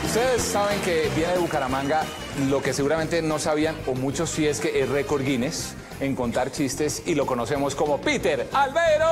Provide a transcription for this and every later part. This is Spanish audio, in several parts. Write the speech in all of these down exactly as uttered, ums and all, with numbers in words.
Ustedes saben que viene de Bucaramanga, lo que seguramente no sabían, o muchos sí, es que es récord Guinness en contar chistes y lo conocemos como Peter Albero.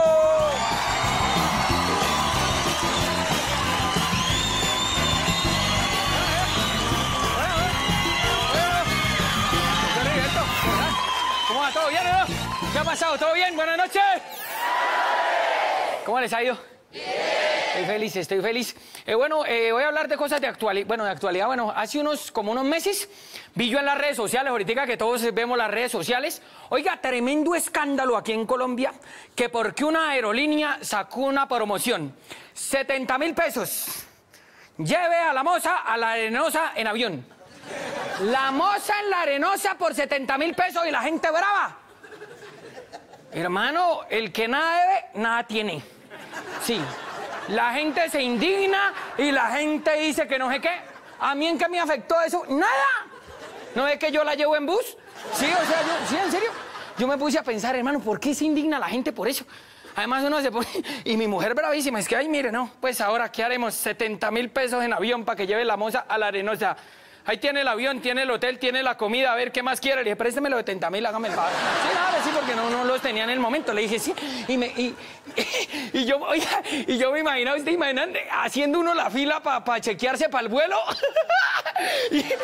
¿Cómo va? ¿Todo bien o no? ¿Qué ha pasado? ¿Todo bien? Buenas noches. ¿Cómo les ha ido? Bien. Estoy feliz, estoy feliz. Eh, bueno, eh, voy a hablar de cosas de actualidad. Bueno, de actualidad, bueno, hace unos, como unos meses, vi yo en las redes sociales, ahorita que todos vemos las redes sociales, oiga, tremendo escándalo aquí en Colombia, que porque una aerolínea sacó una promoción, setenta mil pesos, lleve a la moza a la Arenosa en avión. La moza en la Arenosa por setenta mil pesos y la gente brava. Hermano, el que nada debe, nada tiene. Sí. La gente se indigna y la gente dice que no sé qué. ¿A mí en qué me afectó eso? ¡Nada! ¿No es que yo la llevo en bus? Sí, o sea, yo, sí, en serio. Yo me puse a pensar, hermano, ¿por qué se indigna la gente por eso? Además uno se pone... Y mi mujer bravísima, es que, ay, mire, no, pues ahora, ¿qué haremos? setenta mil pesos en avión para que lleve la moza a la Arenosa. Ahí tiene el avión, tiene el hotel, tiene la comida, a ver, ¿qué más quiere? Le dije, présteme los setenta mil, hágame el favor. Sí, nada, sí, porque no, no los tenía en el momento. Le dije, sí, y me... Y, y yo, oiga, y yo me imaginaba, ¿usted imaginan haciendo uno la fila para pa chequearse para el vuelo? y, y, y,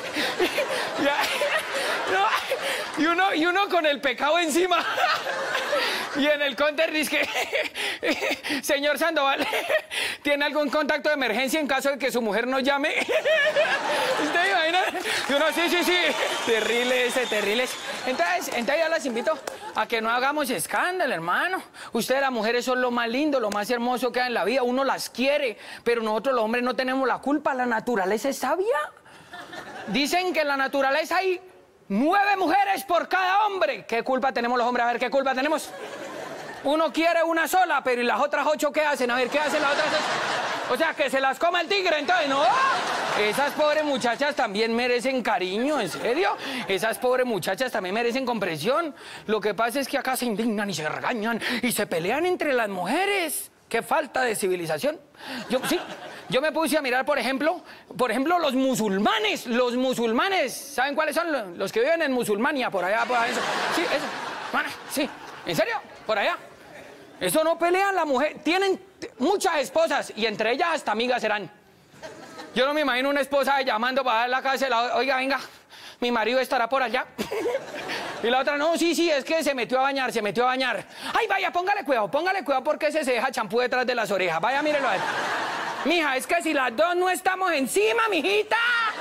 no, y, uno, y uno con el pecado encima. Y en el counter dice que, señor Sandoval, ¿tiene algún contacto de emergencia en caso de que su mujer nos llame? ¿Usted imagina? Y uno, sí, sí, sí. Terrible ese, terrible ese. Entonces, entonces yo las invito a que no hagamos escándalo, hermano. Ustedes, las mujeres, son lo más lindo, lo más hermoso que hay en la vida. Uno las quiere, pero nosotros los hombres no tenemos la culpa. La naturaleza es sabia. Dicen que en la naturaleza hay nueve mujeres por cada hombre. ¿Qué culpa tenemos los hombres? A ver, ¿qué culpa tenemos? Uno quiere una sola, pero ¿y las otras ocho qué hacen? A ver, ¿qué hacen las otras ocho? O sea, que se las coma el tigre, entonces, ¿no? Esas pobres muchachas también merecen cariño, ¿en serio? Esas pobres muchachas también merecen comprensión. Lo que pasa es que acá se indignan y se regañan y se pelean entre las mujeres. ¡Qué falta de civilización! Yo, sí, yo me puse a mirar, por ejemplo, por ejemplo, los musulmanes, los musulmanes. ¿Saben cuáles son? Los que viven en Musulmania, por allá, por allá. Sí, eso. Bueno, sí, ¿en serio? Por allá. Eso no pelean la mujer. Tienen muchas esposas y entre ellas hasta amigas serán. Yo no me imagino una esposa llamando para dar la casa de la... Oiga, venga, mi marido estará por allá. Y la otra, no, sí, sí, es que se metió a bañar, se metió a bañar. Ay, vaya, póngale cuidado, póngale cuidado porque ese se deja champú detrás de las orejas. Vaya, mírelo a ver. Mija, es que si las dos no estamos encima, mijita,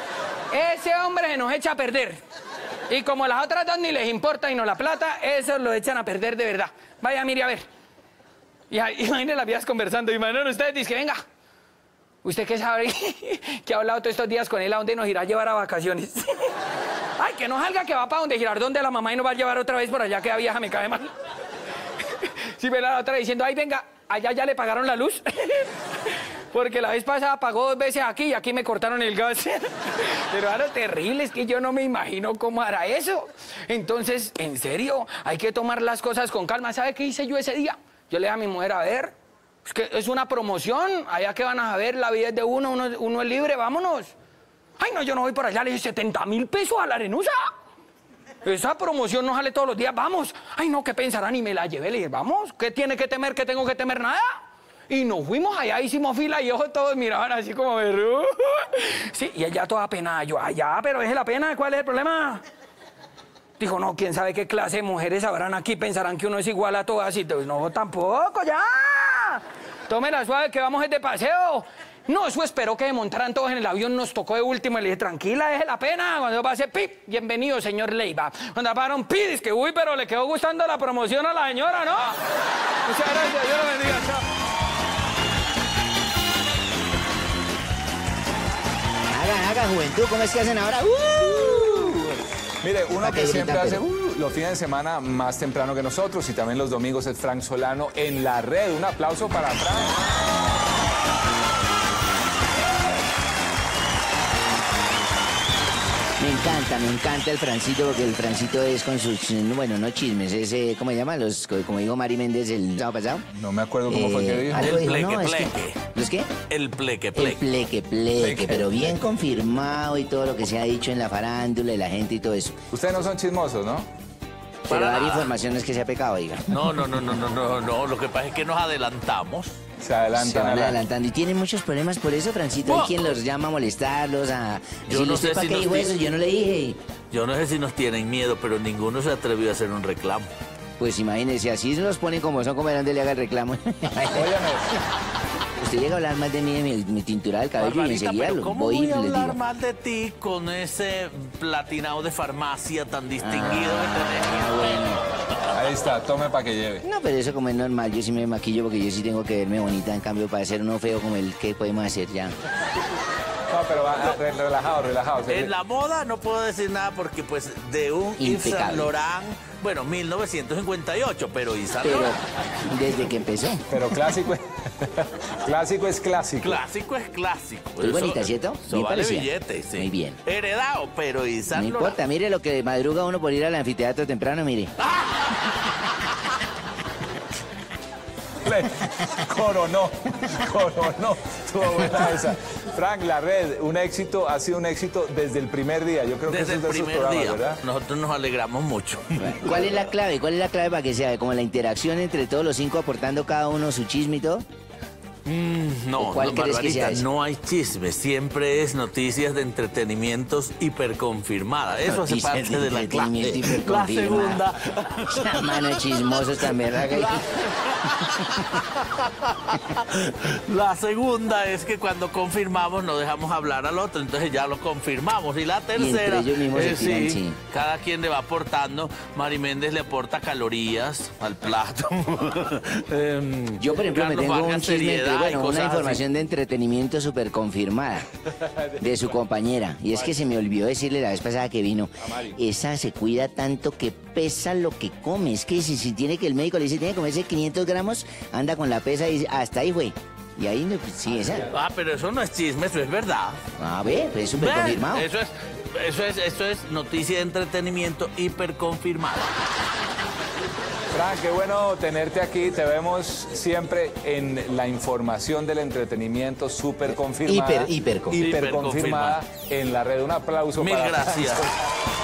ese hombre se nos echa a perder. Y como las otras dos ni les importa y no la plata, esos lo echan a perder de verdad. Vaya, mire, a ver. Y imagínense las vías conversando. Imaginen ustedes, dicen, venga, ¿usted qué sabe? Que ha hablado todos estos días con él, ¿a dónde nos irá a llevar a vacaciones? Ay, que no salga, que va para donde Girardón de la mamá y nos va a llevar otra vez por allá, que la vieja me cae mal. Sí, ve la otra diciendo, ay, venga, allá ya le pagaron la luz. Porque la vez pasada pagó dos veces aquí y aquí me cortaron el gas. Pero ahora terrible, es que yo no me imagino cómo hará eso. Entonces, en serio, hay que tomar las cosas con calma. ¿Sabe qué hice yo ese día? Yo le dije a mi mujer, a ver, es que es una promoción, allá que van a ver, la vida es de uno, uno, uno es libre, vámonos. Ay, no, yo no voy por allá, le dije, setenta mil pesos a la Arenosa. Esa promoción no sale todos los días, vamos. Ay, no, ¿qué pensarán? Y me la llevé, le dije, vamos, ¿qué tiene que temer? ¿Qué tengo que temer? Nada. Y nos fuimos allá, hicimos fila y ojos todos miraban así como... Sí, y ella toda penada, yo, allá, pero es la pena, ¿cuál es el problema? Dijo, no, quién sabe qué clase de mujeres habrán aquí, pensarán que uno es igual a todas y todo. No, tampoco, ya. Tómela suave que vamos de paseo. No, eso esperó que se montaran todos en el avión, nos tocó de último y le dije, tranquila, deje la pena. Cuando va a hacer pip, bienvenido, señor Leiva. Cuando pararon pip, es que uy, pero le quedó gustando la promoción a la señora, ¿no? Muchas gracias, Dios lo bendiga, chao. Hagan, hagan, juventud, ¿cómo es que hacen ahora? ¡Uh! Mire, uno que siempre hace uh, los fines de semana más temprano que nosotros y también los domingos es Frank Solano en la red. Un aplauso para Frank. Me encanta, me encanta el Francito, porque el Francito es con sus, bueno, no chismes, es, eh, ¿cómo se llama? Los, como dijo Mari Méndez el sábado pasado. No me acuerdo cómo eh, fue que dijo. Algo el dijo, pleque, no, es pleque. que, ¿los qué? El pleque, pleque. El pleque, pleque, pleque, pero bien confirmado y todo lo que se ha dicho en la farándula y la gente y todo eso. Ustedes no son chismosos, ¿no? Pero Para dar nada. informaciones que sea pecado, diga. No, no, no, no, no, no, no. Lo que pasa es que nos adelantamos. Se adelantan. Se van a la- adelantando. ¿Y tienen muchos problemas por eso, Francito? Oh. ¿Hay quien los llama a molestarlos? A Yo decirle, no ¿usted sé para si qué nos dijo di- eso? Yo no le dije. Yo no sé si nos tienen miedo, pero ninguno se atrevió a hacer un reclamo. Pues imagínese, así los ponen como son, como era donde le haga el reclamo. Óyame, Usted llega a hablar más de mí, de mi, mi tintura del cabello, y Barbarita, enseguida pero lo ¿cómo voy y voy a les hablar digo. mal de ti con ese platinado de farmacia tan distinguido Ah, que tenés? bueno. ahí está, tome para que lleve. No, pero eso como es normal, yo sí me maquillo porque yo sí tengo que verme bonita, en cambio para ser uno feo como el que podemos hacer ya. No, pero va, ah, re- relajado, relajado. se- En la moda no puedo decir nada porque pues de un Yves Impecable. Saint Laurent, bueno, mil novecientos cincuenta y ocho, pero Yves Saint Pero Laurent desde que empezó. Pero clásico, clásico es clásico. clásico es clásico. Muy Eso- bonita, ¿cierto? Eso Bien vale parecida. billete, sí. Muy bien. Heredado, pero Yves No Saint Laurent. importa, mire lo que madruga uno por ir al anfiteatro temprano, mire. Le coronó, coronó. Estuvo buena esa. Frank, la red, un éxito, ha sido un éxito desde el primer día. Yo creo que Desde eso el es de esos primer programas, día. ¿verdad? Nosotros nos alegramos mucho. ¿Cuál es la clave? ¿Cuál es la clave para que sea como la interacción entre todos los cinco aportando cada uno su chisme y todo? No, ¿O cuál no, crees que sea Barbarita, ese? no hay chisme. Siempre es noticias de entretenimientos hiperconfirmadas. Eso hace Noticias parte de de la entretenimiento clase. La hiperconfirmada. segunda. La mano de chismosos también, ¿verdad? La segunda es que cuando confirmamos no dejamos hablar al otro, entonces ya lo confirmamos. Y la tercera, ellos mismos se eh, tiran, sí, sí. cada quien le va aportando. Mari Méndez le aporta calorías al plato. Em, Yo, por ejemplo, Carlos me tengo Vargas, un chisme, entre- seriedad y bueno, una cosas así. información de entretenimiento súper confirmada de su compañera. Y es que se me olvidó decirle la vez pasada que vino. Esa se cuida tanto que pesa lo que come. Es que si, si tiene que el médico le dice tiene que comerse quinientos gramos, anda con la pesa y dice, hasta ahí fue. Y ahí, no, pues, sí, esa. Ah, pero eso no es chisme, eso es verdad. A ver, pues es súper Ve, confirmado. Eso es, eso es, eso es noticia de entretenimiento hiperconfirmada. Frank, qué bueno tenerte aquí. Te vemos siempre en la información del entretenimiento súper confirmada. Hiper, hiper confirmada. hiper confirmada en la red. Un aplauso Mil para gracias. Frank.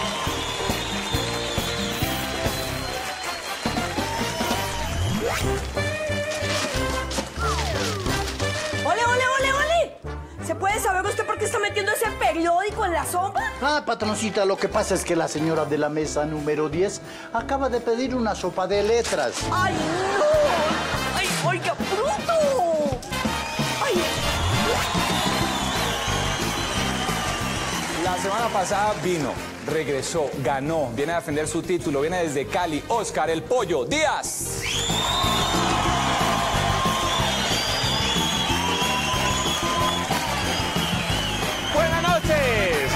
¡Ole, ole, ole, ole! ¿Se puede saber usted por qué está metiendo ese periódico en la sopa? Ah, patroncita, lo que pasa es que la señora de la mesa número diez acaba de pedir una sopa de letras. ¡Ay, no! ¡Ay, oiga, bruto! ¡Ay! La semana pasada vino, regresó, ganó, viene a defender su título, viene desde Cali, Oscar el Pollo Díaz. Buenas noches.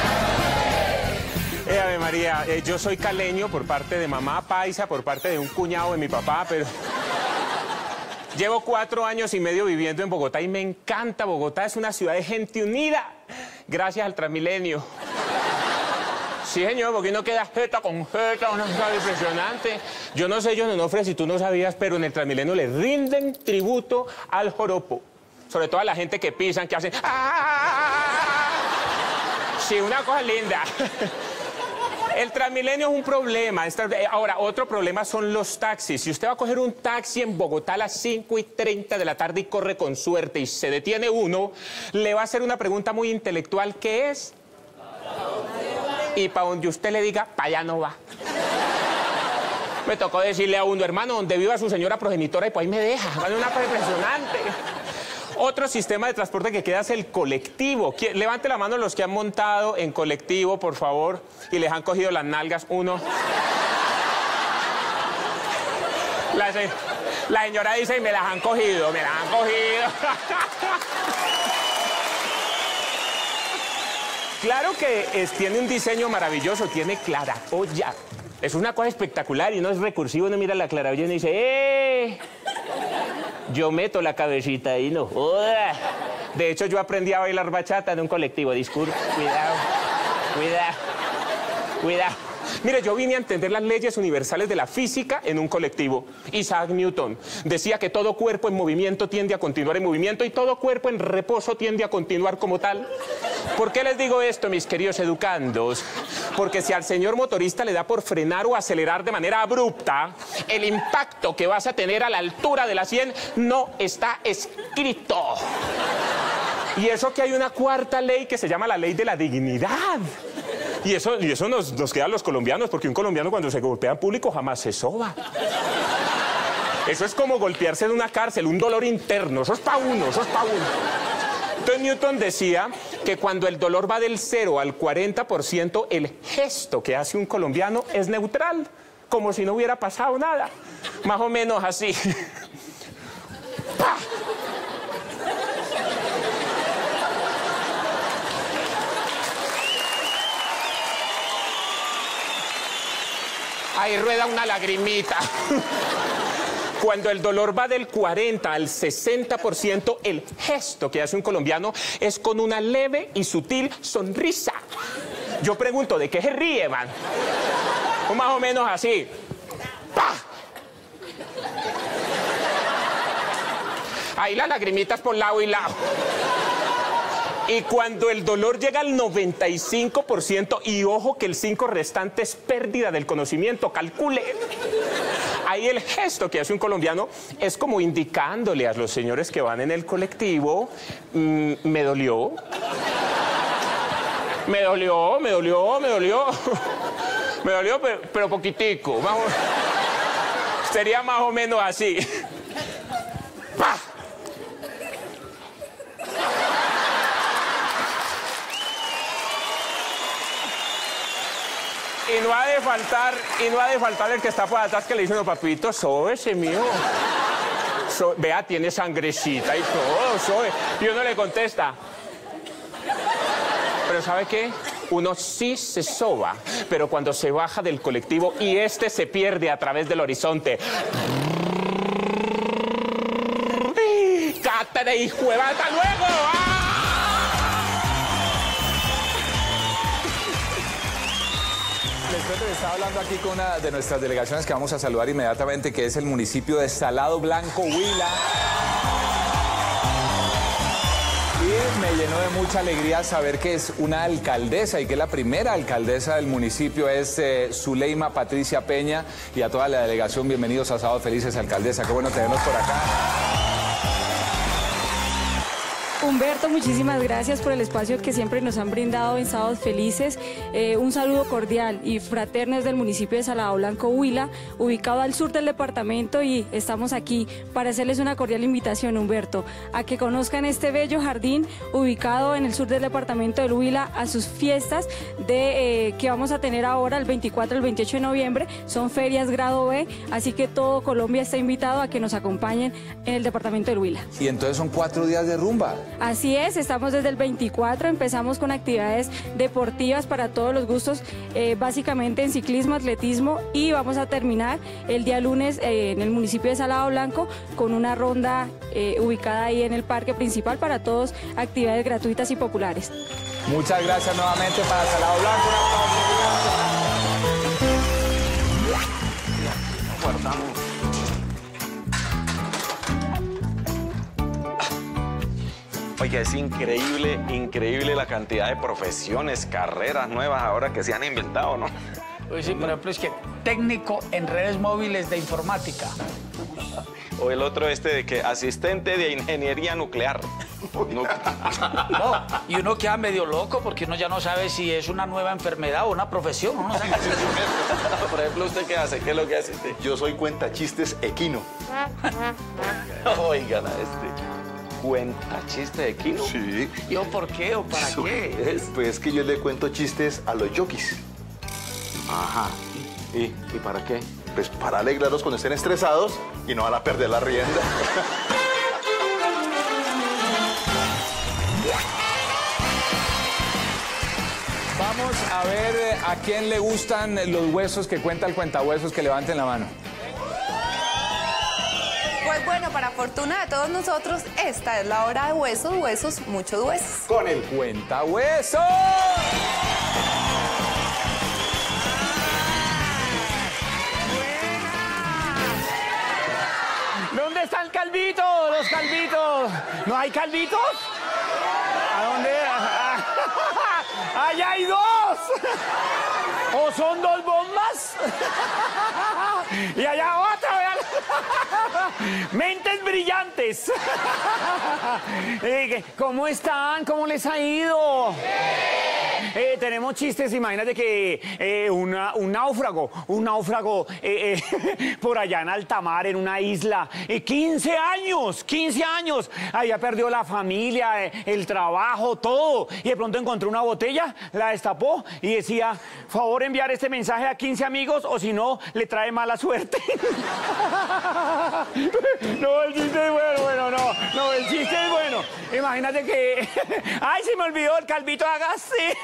Eh, Ave María, eh, yo soy caleño por parte de mamá paisa, por parte de un cuñado de mi papá, pero llevo cuatro años y medio viviendo en Bogotá y me encanta. Bogotá es una ciudad de gente unida, gracias al Transmilenio. Sí, señor, porque uno queda jeta con jeta, una cosa impresionante. Yo no sé, John Onofre, si tú no sabías, pero en el Transmilenio le rinden tributo al joropo. Sobre todo a la gente que pisan, que hacen... ¡Ah! Sí, una cosa linda. El Transmilenio es un problema. Ahora, otro problema son los taxis. Si usted va a coger un taxi en Bogotá a las cinco y treinta de la tarde y corre con suerte y se detiene uno, le va a hacer una pregunta muy intelectual, ¿qué es? Y para donde usted le diga, para allá no va. Me tocó decirle a uno, hermano, donde viva su señora progenitora y pues ahí me deja. Es una cosa impresionante. Otro sistema de transporte que queda es el colectivo. ¿Quién- Levante la mano los que han montado en colectivo, por favor, y les han cogido las nalgas. Uno. La, se- la señora dice, me las han cogido, me las han cogido. Claro que es- tiene un diseño maravilloso, tiene claraboya. Es una cosa espectacular y no es recursivo, uno mira la claraboya y uno dice, ¡eh! Yo meto la cabecita ahí, no joda. De hecho, yo aprendí a bailar bachata en un colectivo. Disculpe, cuidado, cuidado. Cuidado. Mire, yo vine a entender las leyes universales de la física en un colectivo. Isaac Newton decía que todo cuerpo en movimiento tiende a continuar en movimiento y todo cuerpo en reposo tiende a continuar como tal. ¿Por qué les digo esto, mis queridos educandos? Porque si al señor motorista le da por frenar o acelerar de manera abrupta, el impacto que vas a tener a la altura de la sien no está escrito. Y eso que hay una cuarta ley que se llama la ley de la dignidad. Y eso, y eso nos, nos queda a los colombianos, porque un colombiano cuando se golpea en público jamás se soba. Eso es como golpearse en una cárcel, un dolor interno. Eso es pa' uno, eso es pa' uno. Entonces Newton decía que cuando el dolor va del cero al cuarenta por ciento, el gesto que hace un colombiano es neutral, como si no hubiera pasado nada. Más o menos así. ¡Pah! Ahí rueda una lagrimita. Cuando el dolor va del cuarenta al sesenta por ciento, el gesto que hace un colombiano es con una leve y sutil sonrisa. Yo pregunto, ¿de qué se ríe, man? O más o menos así. ¡Pah! Ahí las lagrimitas por lado y lado. Y cuando el dolor llega al noventa y cinco por ciento, y ojo que el cinco por ciento restante es pérdida del conocimiento, calcule. Ahí el gesto que hace un colombiano es como indicándole a los señores que van en el colectivo, mmm, me dolió. Me dolió, me dolió, me dolió. Me dolió, pero, pero poquitico. Vamos. Sería más o menos así. ¡Pah! Y no ha de faltar, y no ha de faltar el que está por atrás que le dice, no, papito, sóbese, mío. So, vea, tiene sangrecita y todo, sobe. Y uno le contesta. Pero ¿sabe qué? Uno sí se soba, pero cuando se baja del colectivo y este se pierde a través del horizonte. ¡Cátedra, hijo de puta! ¡Hasta luego! ¡Ah! Estaba hablando aquí con una de nuestras delegaciones que vamos a saludar inmediatamente, que es el municipio de Salado Blanco, Huila. Y me llenó de mucha alegría saber que es una alcaldesa y que la primera alcaldesa del municipio es eh, Zuleima Patricia Peña. Y a toda la delegación, bienvenidos a Sábados Felices, alcaldesa. Qué bueno tenernos por acá. Humberto, muchísimas gracias por el espacio que siempre nos han brindado en Sábados Felices. Eh, un saludo cordial y fraterno desde el municipio de Salado Blanco, Huila, ubicado al sur del departamento, y estamos aquí para hacerles una cordial invitación, Humberto, a que conozcan este bello jardín ubicado en el sur del departamento del Huila, a sus fiestas de, eh, que vamos a tener ahora el veinticuatro y el veintiocho de noviembre. Son ferias grado B, así que todo Colombia está invitado a que nos acompañen en el departamento del Huila. Y entonces son cuatro días de rumba. Así es, estamos desde el veinticuatro, empezamos con actividades deportivas para todos los gustos, eh, básicamente en ciclismo, atletismo, y vamos a terminar el día lunes eh, en el municipio de Salado Blanco con una ronda eh, ubicada ahí en el parque principal para todos, actividades gratuitas y populares. Muchas gracias nuevamente para Salado Blanco. Guardamos. Oiga, es increíble, increíble la cantidad de profesiones, carreras nuevas ahora que se han inventado, ¿no? Pues sí, por ejemplo, es que técnico en redes móviles de informática. O el otro este de que asistente de ingeniería nuclear. No, y uno queda medio loco porque uno ya no sabe si es una nueva enfermedad o una profesión. Uno sabe. Por ejemplo, ¿usted qué hace? ¿Qué es lo que hace usted? Yo soy cuentachistes equino. Oigan a este. ¿Cuenta chiste de Kino? Sí. ¿Yo por qué o para Eso qué? Es, pues es que yo le cuento chistes a los jockeys. Ajá. ¿Y, ¿Y para qué? Pues para alegrarlos cuando estén estresados y no van a perder la rienda. Vamos a ver a quién le gustan los huesos que cuenta el cuentahuesos, que levanten la mano. Pues bueno, para fortuna de todos nosotros, esta es la hora de huesos, huesos, muchos huesos. Con el cuentahuesos. calvitos, los calvitos. ¿No hay calvitos? ¿A dónde? ¡Allá hay dos! ¿O son dos bombas? Y allá otra, vean. Mentes brillantes. ¿Cómo están? ¿Cómo les ha ido? Eh, tenemos chistes, imagínate que eh, una, un náufrago, un náufrago eh, eh, por allá en alta mar, en una isla, eh, quince años, quince años, había perdido la familia, eh, el trabajo, todo, y de pronto encontró una botella, la destapó y decía, favor enviar este mensaje a quince amigos o si no, le trae mala suerte. No, el chiste es bueno, bueno, no, no, el chiste es bueno. Imagínate que, ay, se me olvidó, el calvito haga así.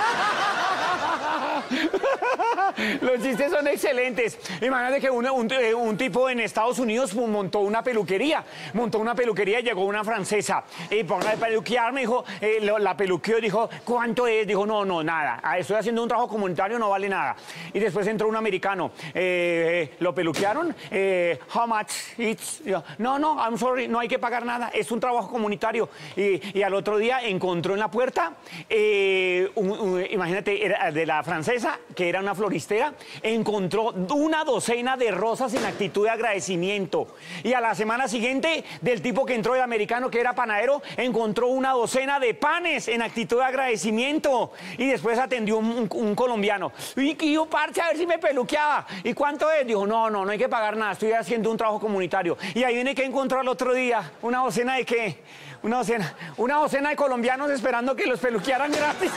Los chistes son excelentes. Imagínate que un, un, un tipo en Estados Unidos montó una peluquería. Montó una peluquería y llegó una francesa. Y por la peluquear me dijo, eh, lo, la peluqueó y dijo, ¿cuánto es? Dijo, no, no, nada. Estoy haciendo un trabajo comunitario, no vale nada. Y después entró un americano. Eh, eh, lo peluquearon. Eh, how much it's? No, no, I'm sorry, no hay que pagar nada. Es un trabajo comunitario. Y, y al otro día encontró en la puerta eh, un, un, imagínate, era de la francesa, que era una floristera, encontró una docena de rosas en actitud de agradecimiento. Y a la semana siguiente, del tipo que entró, el americano, que era panadero, encontró una docena de panes en actitud de agradecimiento. Y después atendió un, un, un colombiano. Y, y yo, parche, a ver si me peluqueaba. ¿Y cuánto es? Dijo, no, no, no hay que pagar nada, estoy haciendo un trabajo comunitario. Y ahí viene que encontró al otro día, una docena de qué. Una docena, una docena de colombianos esperando que los peluquearan gratis.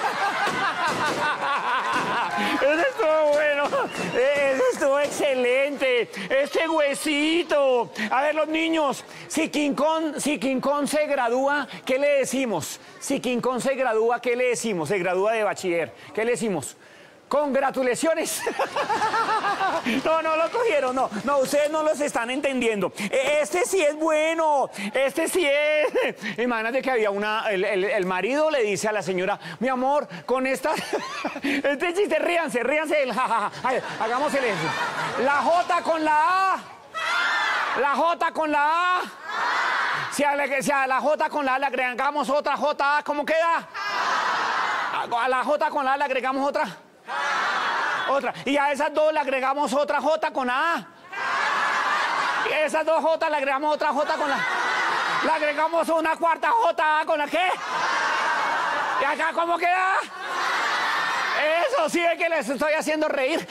Eso estuvo bueno, eso estuvo excelente. Este huesito. A ver, los niños, si King Kong, si King Kong se gradúa, ¿qué le decimos? Si King Kong se gradúa, ¿qué le decimos? Se gradúa de bachiller, ¿qué le decimos? ¡Congratulaciones! No, no lo cogieron, no, no, ustedes no los están entendiendo. Este sí es bueno, este sí es. Imagínate que había una, el, el, el marido le dice a la señora, mi amor, con esta, este chiste, ríanse, ríanse, el jajaja, hagamos el eso. La J con la A, la J con la A. Si a la, si a la J con la A le agregamos otra J, ¿cómo queda? A la J con la A le agregamos otra. Otra. Y a esas dos le agregamos otra J con la A. Y a esas dos J le agregamos otra J con la A. Le agregamos una cuarta J con la qué. ¿Y acá cómo queda? Eso sí es que les estoy haciendo reír.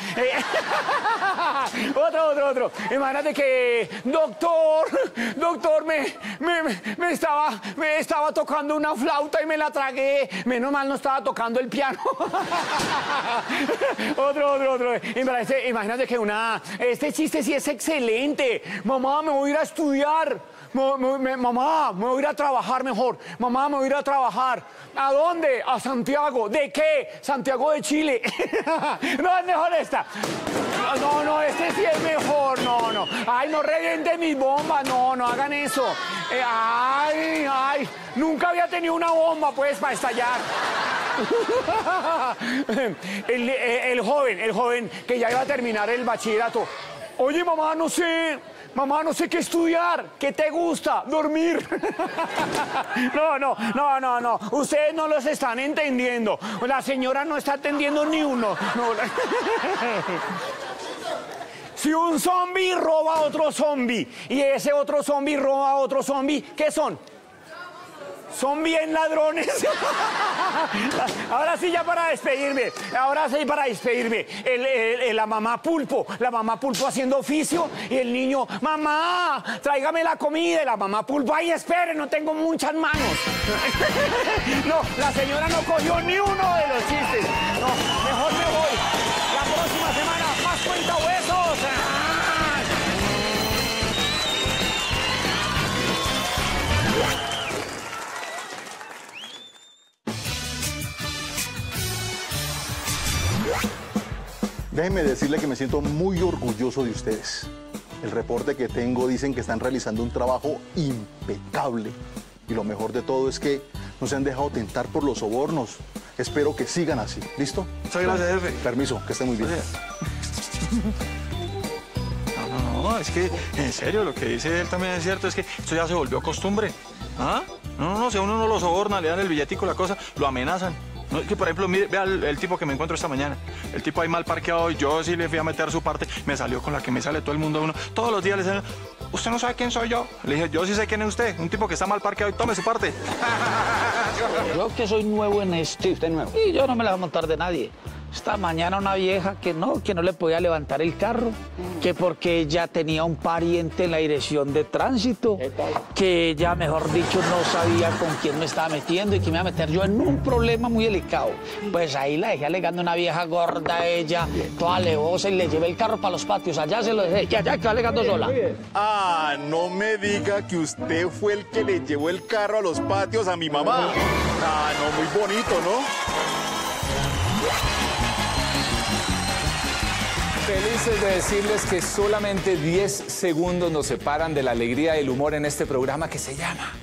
Otro, otro, otro. Imagínate que, doctor, doctor, me, me, me, estaba, me estaba tocando una flauta y me la tragué. Menos mal no estaba tocando el piano. Otro, otro, otro. Imagínate, imagínate que una... Este chiste sí es excelente. Mamá, me voy a ir a estudiar. Me, me, me, mamá, me voy a ir a trabajar mejor. Mamá, me voy a ir a trabajar. ¿A dónde? A Santiago. ¿De qué? Santiago de Chile. No, es mejor esta. No, no, este sí es mejor. No, no. Ay, no revienten mis bombas. No, no hagan eso. Eh, ay, ay. Nunca había tenido una bomba, pues, para estallar. El, el joven, el joven que ya iba a terminar el bachillerato. Oye, mamá, no sé... Mamá, no sé qué estudiar. ¿Qué te gusta? Dormir. No, no, no, no, no. Ustedes no los están entendiendo. La señora no está entendiendo ni uno. No. Si un zombie roba a otro zombie y ese otro zombie roba a otro zombie, ¿qué son? Son bien ladrones. Ahora sí, ya para despedirme. Ahora sí, para despedirme. El, el, el, la mamá pulpo. La mamá pulpo haciendo oficio. Y el niño, mamá, tráigame la comida. Y la mamá pulpo, ay, espere, no tengo muchas manos. No, la señora no cogió ni uno de los chistes. No, mejor me voy. La próxima semana, más cuenta huesos. Déjenme decirle que me siento muy orgulloso de ustedes. El reporte que tengo dicen que están realizando un trabajo impecable. Y lo mejor de todo es que no se han dejado tentar por los sobornos. Espero que sigan así. ¿Listo? Muchas gracias, jefe. Permiso, que esté muy bien. No, no, no. No, es que, en serio, lo que dice él también es cierto, es que esto ya se volvió costumbre. ¿Ah? No, no, no, si a uno no lo soborna, le dan el billetico, la cosa, lo amenazan. No, es que, por ejemplo, mire, vea el, el tipo que me encuentro esta mañana. El tipo ahí mal parqueado, y yo sí le fui a meter su parte, me salió con la que me sale todo el mundo a uno. Todos los días le dicen, ¿usted no sabe quién soy yo? Le dije, yo sí sé quién es usted, un tipo que está mal parqueado y tome su parte. Yo que soy nuevo en esto. Sí, usted es nuevo. Y yo no me la voy a montar de nadie. Esta mañana una vieja que no, que no le podía levantar el carro, que porque ella tenía un pariente en la dirección de tránsito, que ella, mejor dicho, no sabía con quién me estaba metiendo y que me iba a meter yo en un problema muy delicado. Pues ahí la dejé alegando una vieja gorda, ella, toda alevosa, y le llevé el carro para los patios. Allá se lo dejé, que allá quedó alegando sola. Ah, no me diga que usted fue el que le llevó el carro a los patios a mi mamá. Ah, no, muy bonito, ¿no? Felices de decirles que solamente diez segundos nos separan de la alegría y el humor en este programa que se llama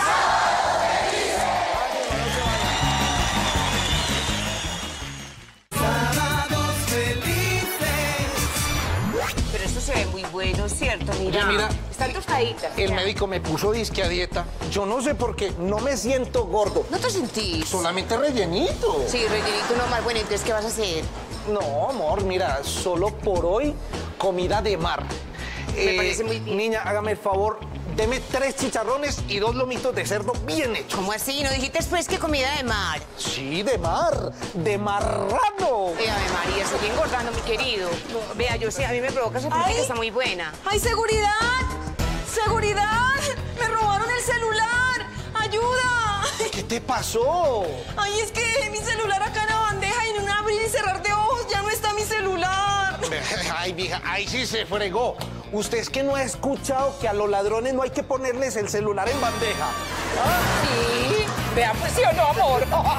Sábados Felices. Pero esto se ve muy bueno, ¿cierto? Mira, Oye, mira, están tostaditas. El mira. médico me puso disque a dieta. Yo no sé por qué, no me siento gordo. ¿No te sentís? Solamente rellenito. Sí, rellenito nomás. Bueno, entonces, ¿qué vas a hacer? No, amor, mira, solo por hoy, comida de mar. Me parece muy bien. Niña, hágame el favor, deme tres chicharrones y dos lomitos de cerdo bien hechos. ¿Cómo así? ¿No dijiste después que comida de mar? Sí, de mar, de marrano. Eh, Ave María, se estoy engordando, mi querido. Vea, yo sé, a mí me provoca esa que está muy buena. ¡Ay, seguridad! ¡Seguridad! ¡Me robaron el celular! ¡Ayuda! ¿Qué te pasó? Ay, es que dejé mi celular acá en la bandeja y en un abrir y cerrar de ojos ya no está mi celular. Ay, vieja, ahí sí se fregó. Usted es que no ha escuchado que a los ladrones no hay que ponerles el celular en bandeja. ¿Ah? Sí. Vea, pues sí o no, amor.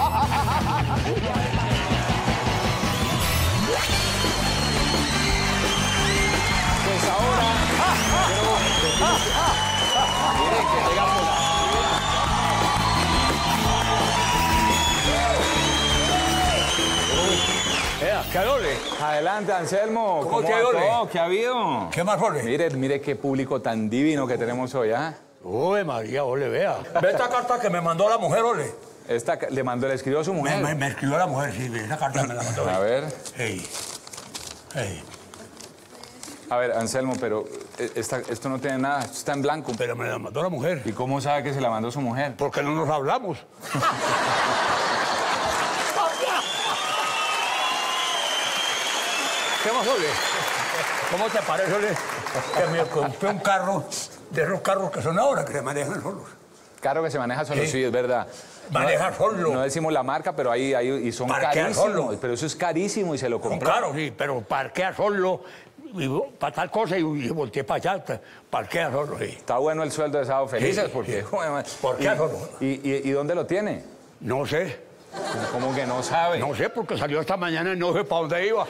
Pues ahora... Miren que llegamos... ¿Qué dole? Adelante, Anselmo. ¿Cómo ¿Cómo que va dole? todo? ¿Qué ha habido? ¿Qué más, ole? Mire, mire qué público tan divino que tenemos hoy, ¿ah? Uy, María, ole, vea. Ve esta carta que me mandó la mujer, ole. Esta ca- le mandó, le escribió a su mujer. Me, me- me escribió la mujer, sí, esa carta me la mandó. A ver. Hey. Hey. A ver, Anselmo, pero eh, esta- esto no tiene nada, esto está en blanco. Pero me la mandó la mujer. ¿Y cómo sabe que se la mandó su mujer? Porque no nos hablamos. ¿Qué más, ole? ¿Cómo te parece, ole, que me compré un carro de esos carros que son ahora, que se manejan solos? Carro que se maneja solo, Sí. sí, es verdad. Maneja no, solo. No decimos la marca, pero ahí, ahí y son Parquea carísimos. solo. Pero eso es carísimo y se lo Son compró. caros, sí, pero parquea solo y, para tal cosa y, y volteé para allá, parquea solo, sí. Está bueno el sueldo de Sábado Felices Sí, porque... sí. bueno, ¿Por qué y, solo? Y, y- ¿Y dónde lo tiene? No sé. ¿Cómo que no sabe? No sé, porque salió esta mañana y no sé para dónde iba.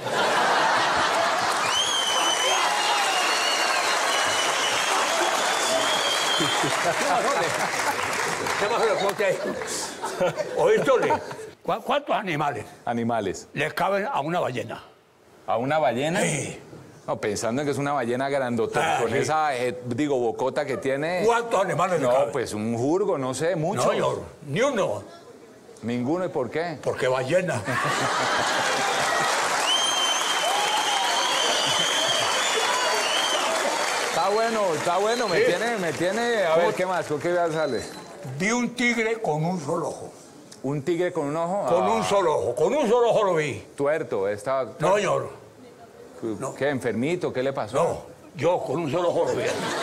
¿Qué más le cuente ahí? ¿Oíste, ole? ¿Cu- ¿Cuántos animales Animales. le caben a una ballena? ¿A una ballena? Sí. No, pensando en que es una ballena grandota, Ah, con sí. esa, eh, digo, bocota que tiene... ¿Cuántos animales le No, caben? pues un jurgo, no sé, muchos. No, señor, ni uno, Ninguno, ¿y por qué? porque ballena. Está bueno, está bueno, me Sí. tiene, me tiene... A ver, ¿qué más? ¿Con qué sale? Vi un tigre con un solo ojo. ¿Un tigre con un ojo? Con Ah, un solo ojo, con un solo ojo lo vi. Tuerto, está... No, señor, ¿Qué, enfermito? ¿Qué le pasó? no, yo con un solo ojo lo vi.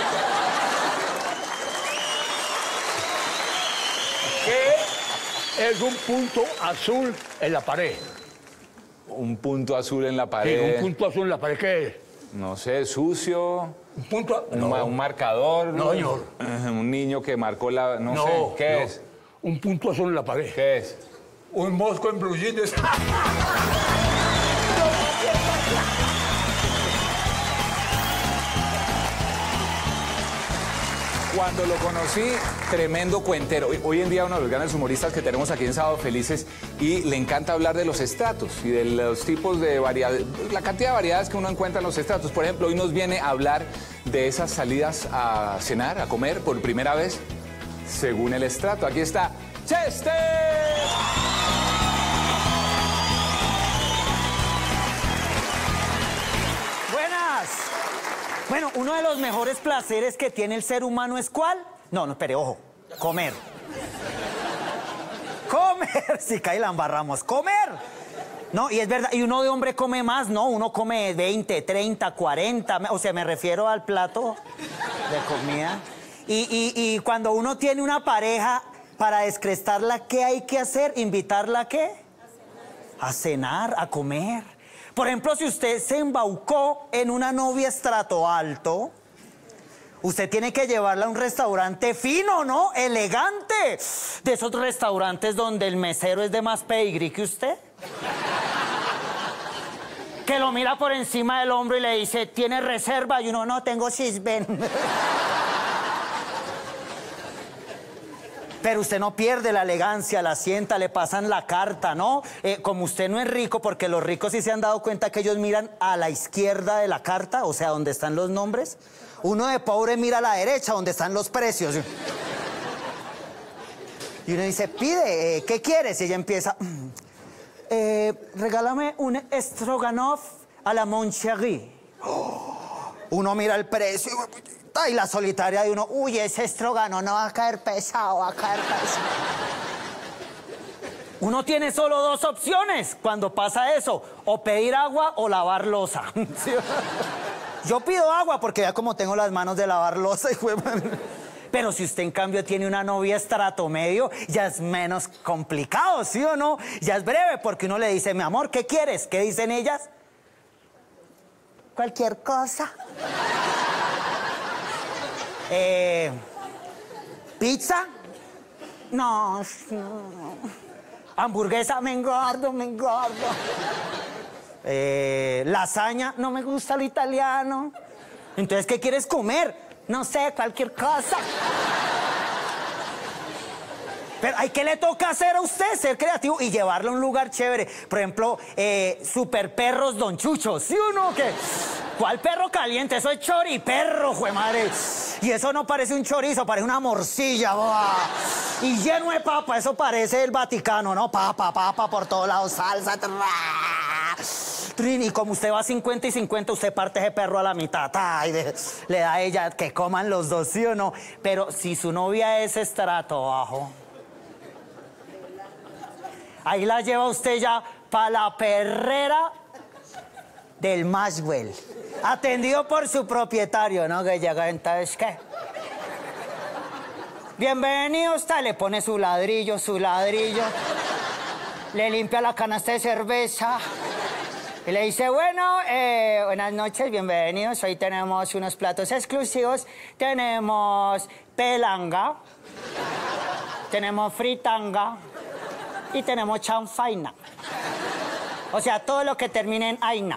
¿Qué es un punto azul en la pared? Un punto azul en la Sí, pared. un punto azul en la pared, ¿qué es? No sé, sucio. Un punto... Un, no, ma- un marcador. No, señor. Eh, Un niño que marcó la... No, no, sé. ¿Qué no. es? Un punto azul en la pared. ¿Qué es? Un mosco en blue jeans. Cuando lo conocí, tremendo cuentero. Hoy, hoy en día uno de los grandes humoristas que tenemos aquí en Sábado Felices y le encanta hablar de los estratos y de los tipos de variedades, la cantidad de variedades que uno encuentra en los estratos. Por ejemplo, hoy nos viene a hablar de esas salidas a cenar, a comer por primera vez, según el estrato. Aquí está Chester. Buenas. Bueno, uno de los mejores placeres que tiene el ser humano es ¿cuál? No, no, espere, ojo, comer. Comer, si cae la embarramos, comer. No, y es verdad, y uno de hombre come más, no, uno come veinte, treinta, cuarenta, o sea, me refiero al plato de comida. Y, y, y cuando uno tiene una pareja, para descrestarla, ¿qué hay que hacer? ¿Invitarla a qué? A cenar, a comer. Por ejemplo, si usted se embaucó en una novia estrato alto, usted tiene que llevarla a un restaurante fino, ¿no? Elegante. De esos restaurantes donde el mesero es de más pedigrí que usted. Que lo mira por encima del hombro y le dice, ¿tiene reserva? Y uno, no, tengo sisben. Pero usted no pierde la elegancia, la sienta, le pasan la carta, ¿no? Eh, como usted no es rico, porque los ricos sí se han dado cuenta que ellos miran a la izquierda de la carta, o sea, donde están los nombres. Uno de pobre mira a la derecha, donde están los precios. Y uno dice, pide, eh, ¿qué quieres? Y ella empieza, eh, regálame un stroganoff a la Moncherie. Oh, uno mira el precio. Y la solitaria de uno, uy, ese estrogano no va a caer pesado, va a caer pesado. Uno tiene solo dos opciones cuando pasa eso, o pedir agua o lavar loza. ¿Sí? Yo pido agua porque ya como tengo las manos de lavar loza. Pero si usted en cambio tiene una novia estrato medio, ya es menos complicado, ¿sí o no? Ya es breve porque uno le dice, mi amor, ¿qué quieres? ¿Qué dicen ellas? Cualquier cosa. Eh, ¿Pizza? No, no. ¿Hamburguesa? Me engordo, me engordo. Eh, ¿Lasaña? No me gusta lo italiano. Entonces, ¿qué quieres comer? No sé, cualquier cosa. Pero ¿ay, qué le toca hacer a usted? Ser creativo y llevarlo a un lugar chévere. Por ejemplo, eh, super perros Don Chucho. ¿Sí o no? ¿Qué? ¿Cuál perro caliente? Eso es choriperro, jue madre. Y eso no parece un chorizo, parece una morcilla. ¡Buah! Y lleno de papa, eso parece el Vaticano, ¿no? Papa, papa por todos lados, salsa. Y como usted va cincuenta y cincuenta, usted parte ese perro a la mitad. Ay, de, le da a ella que coman los dos, ¿sí o no? Pero si su novia es estrato bajo, ahí la lleva usted ya para la perrera del Maxwell. Atendido por su propietario, ¿no? Que llega, entonces, ¿qué? Bienvenido, usted le pone su ladrillo, su ladrillo. Le limpia la canasta de cerveza. Y le dice, bueno, eh, buenas noches, bienvenidos. Hoy tenemos unos platos exclusivos. Tenemos pelanga, tenemos fritanga y tenemos chanfaina. O sea, todo lo que termine en aina.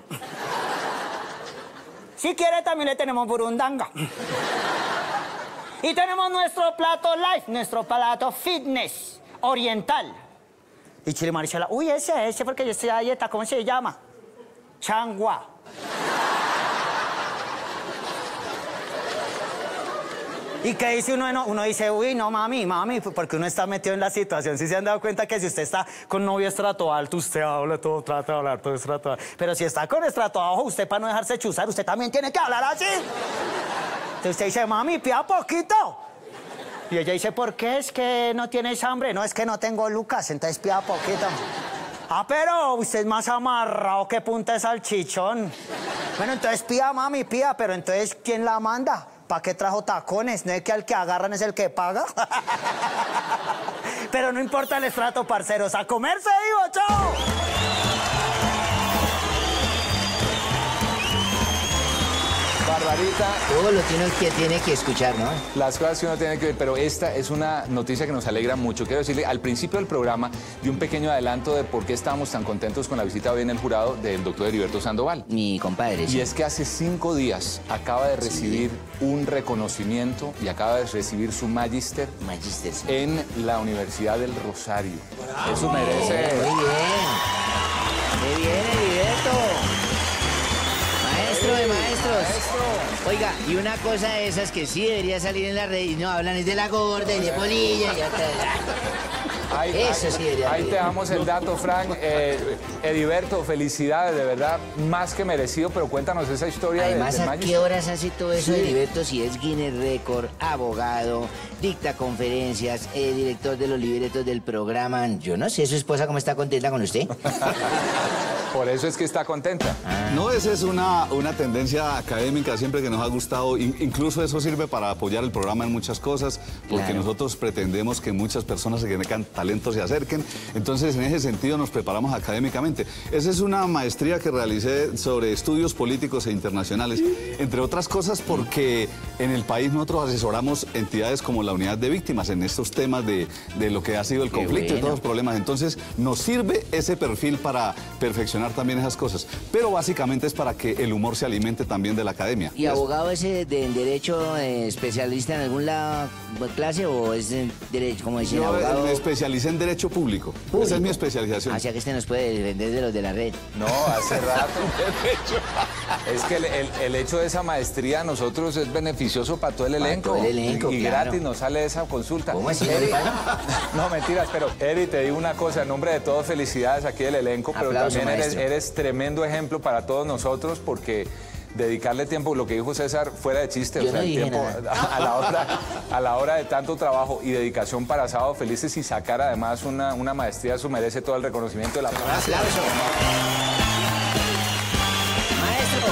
Si quiere, también le tenemos burundanga. Y tenemos nuestro plato life, nuestro plato fitness oriental. Y Chile Marichola, uy, ese, ese, porque yo estoy a dieta, ¿cómo se llama? Changua. ¿Y qué dice uno? No, uno dice, uy, no, mami, mami, porque uno está metido en la situación. Si se han dado cuenta que si usted está con novio estrato alto, usted habla todo, trata de hablar todo estrato alto. Pero si está con estrato bajo, usted para no dejarse chuzar, usted también tiene que hablar así. Entonces usted dice, mami, pida poquito. Y ella dice, ¿por qué? ¿Es que no tienes hambre? No, es que no tengo lucas, entonces pida poquito. Ah, pero usted es más amarrado que punta de salchichón. Bueno, entonces pida, mami, pida, pero entonces, ¿quién la manda? ¿Para qué trajo tacones? ¿No es que al que agarran es el que paga? Pero no importa el estrato, parceros. ¡A comerse, digo! ¡Chao! rarita. Todo lo que uno que tiene que escuchar, ¿no? Las cosas que uno tiene que ver, pero esta es una noticia que nos alegra mucho. Quiero decirle, al principio del programa, di un pequeño adelanto de por qué estábamos tan contentos con la visita hoy en el jurado del doctor Heriberto Sandoval. Mi compadre. Sí. Y es que hace cinco días acaba de recibir sí. un reconocimiento y acaba de recibir su magíster Magister, sí. en la Universidad del Rosario. ¡Bravo! Eso merece... Muy bien. Muy bien, Heriberto. Maestro de maestros. Maestro. Oiga, y una cosa de esas que sí debería salir en la red y no hablan es de la gorda y de Polilla y hasta... Ahí, Eso ahí, sí debería ahí te damos el dato, Frank. Eh, Heriberto, felicidades, de verdad, más que merecido, pero cuéntanos esa historia. Además, de, de ¿a Magister? qué horas hace todo eso, Sí. Heriberto? Si es Guinness Record, abogado, dicta conferencias, eh, director de los libretos del programa. Yo no sé, ¿su esposa cómo está contenta con usted? Por eso es que está contenta. Ah. No, esa es una, una tendencia académica siempre que nos ha gustado. In- incluso eso sirve para apoyar el programa en muchas cosas, porque Claro. nosotros pretendemos que muchas personas que tengan talento se acerquen. Entonces, en ese sentido, nos preparamos académicamente. Esa es una maestría que realicé sobre estudios políticos e internacionales, entre otras cosas porque en el país nosotros asesoramos entidades como la Unidad de Víctimas en estos temas de, de lo que ha sido el Qué conflicto y bueno. todos los problemas. Entonces, nos sirve ese perfil para perfeccionar también esas cosas. Pero básicamente es para que el humor se alimente también de la academia. ¿Y abogado ese de, en derecho eh, especialista en algún lado, clase o es en derecho, como dicen, Yo abogado? me especialicé en Derecho Público. ¿Público? Esa es mi especialización. O sea que este nos puede defender de los de la red. No, hace rato. Es que el, el- el hecho de esa maestría a nosotros es beneficioso para todo el Para elenco. todo el elenco, y, y claro. gratis nos sale esa consulta. ¿Cómo así? Eri- ¿No le no, mentiras, pero Eri, te digo una cosa, en nombre de todos, felicidades aquí del elenco, pero Aplauso, también eres, maestro. eres tremendo ejemplo para todos nosotros porque dedicarle tiempo, lo que dijo César, fuera de chiste, Yo o sea, no el dije tiempo nada. a la, hora, a la hora de tanto trabajo y dedicación para Sábado Felices y sacar además una, una maestría, eso merece todo el reconocimiento de la Aplauso. Maestro.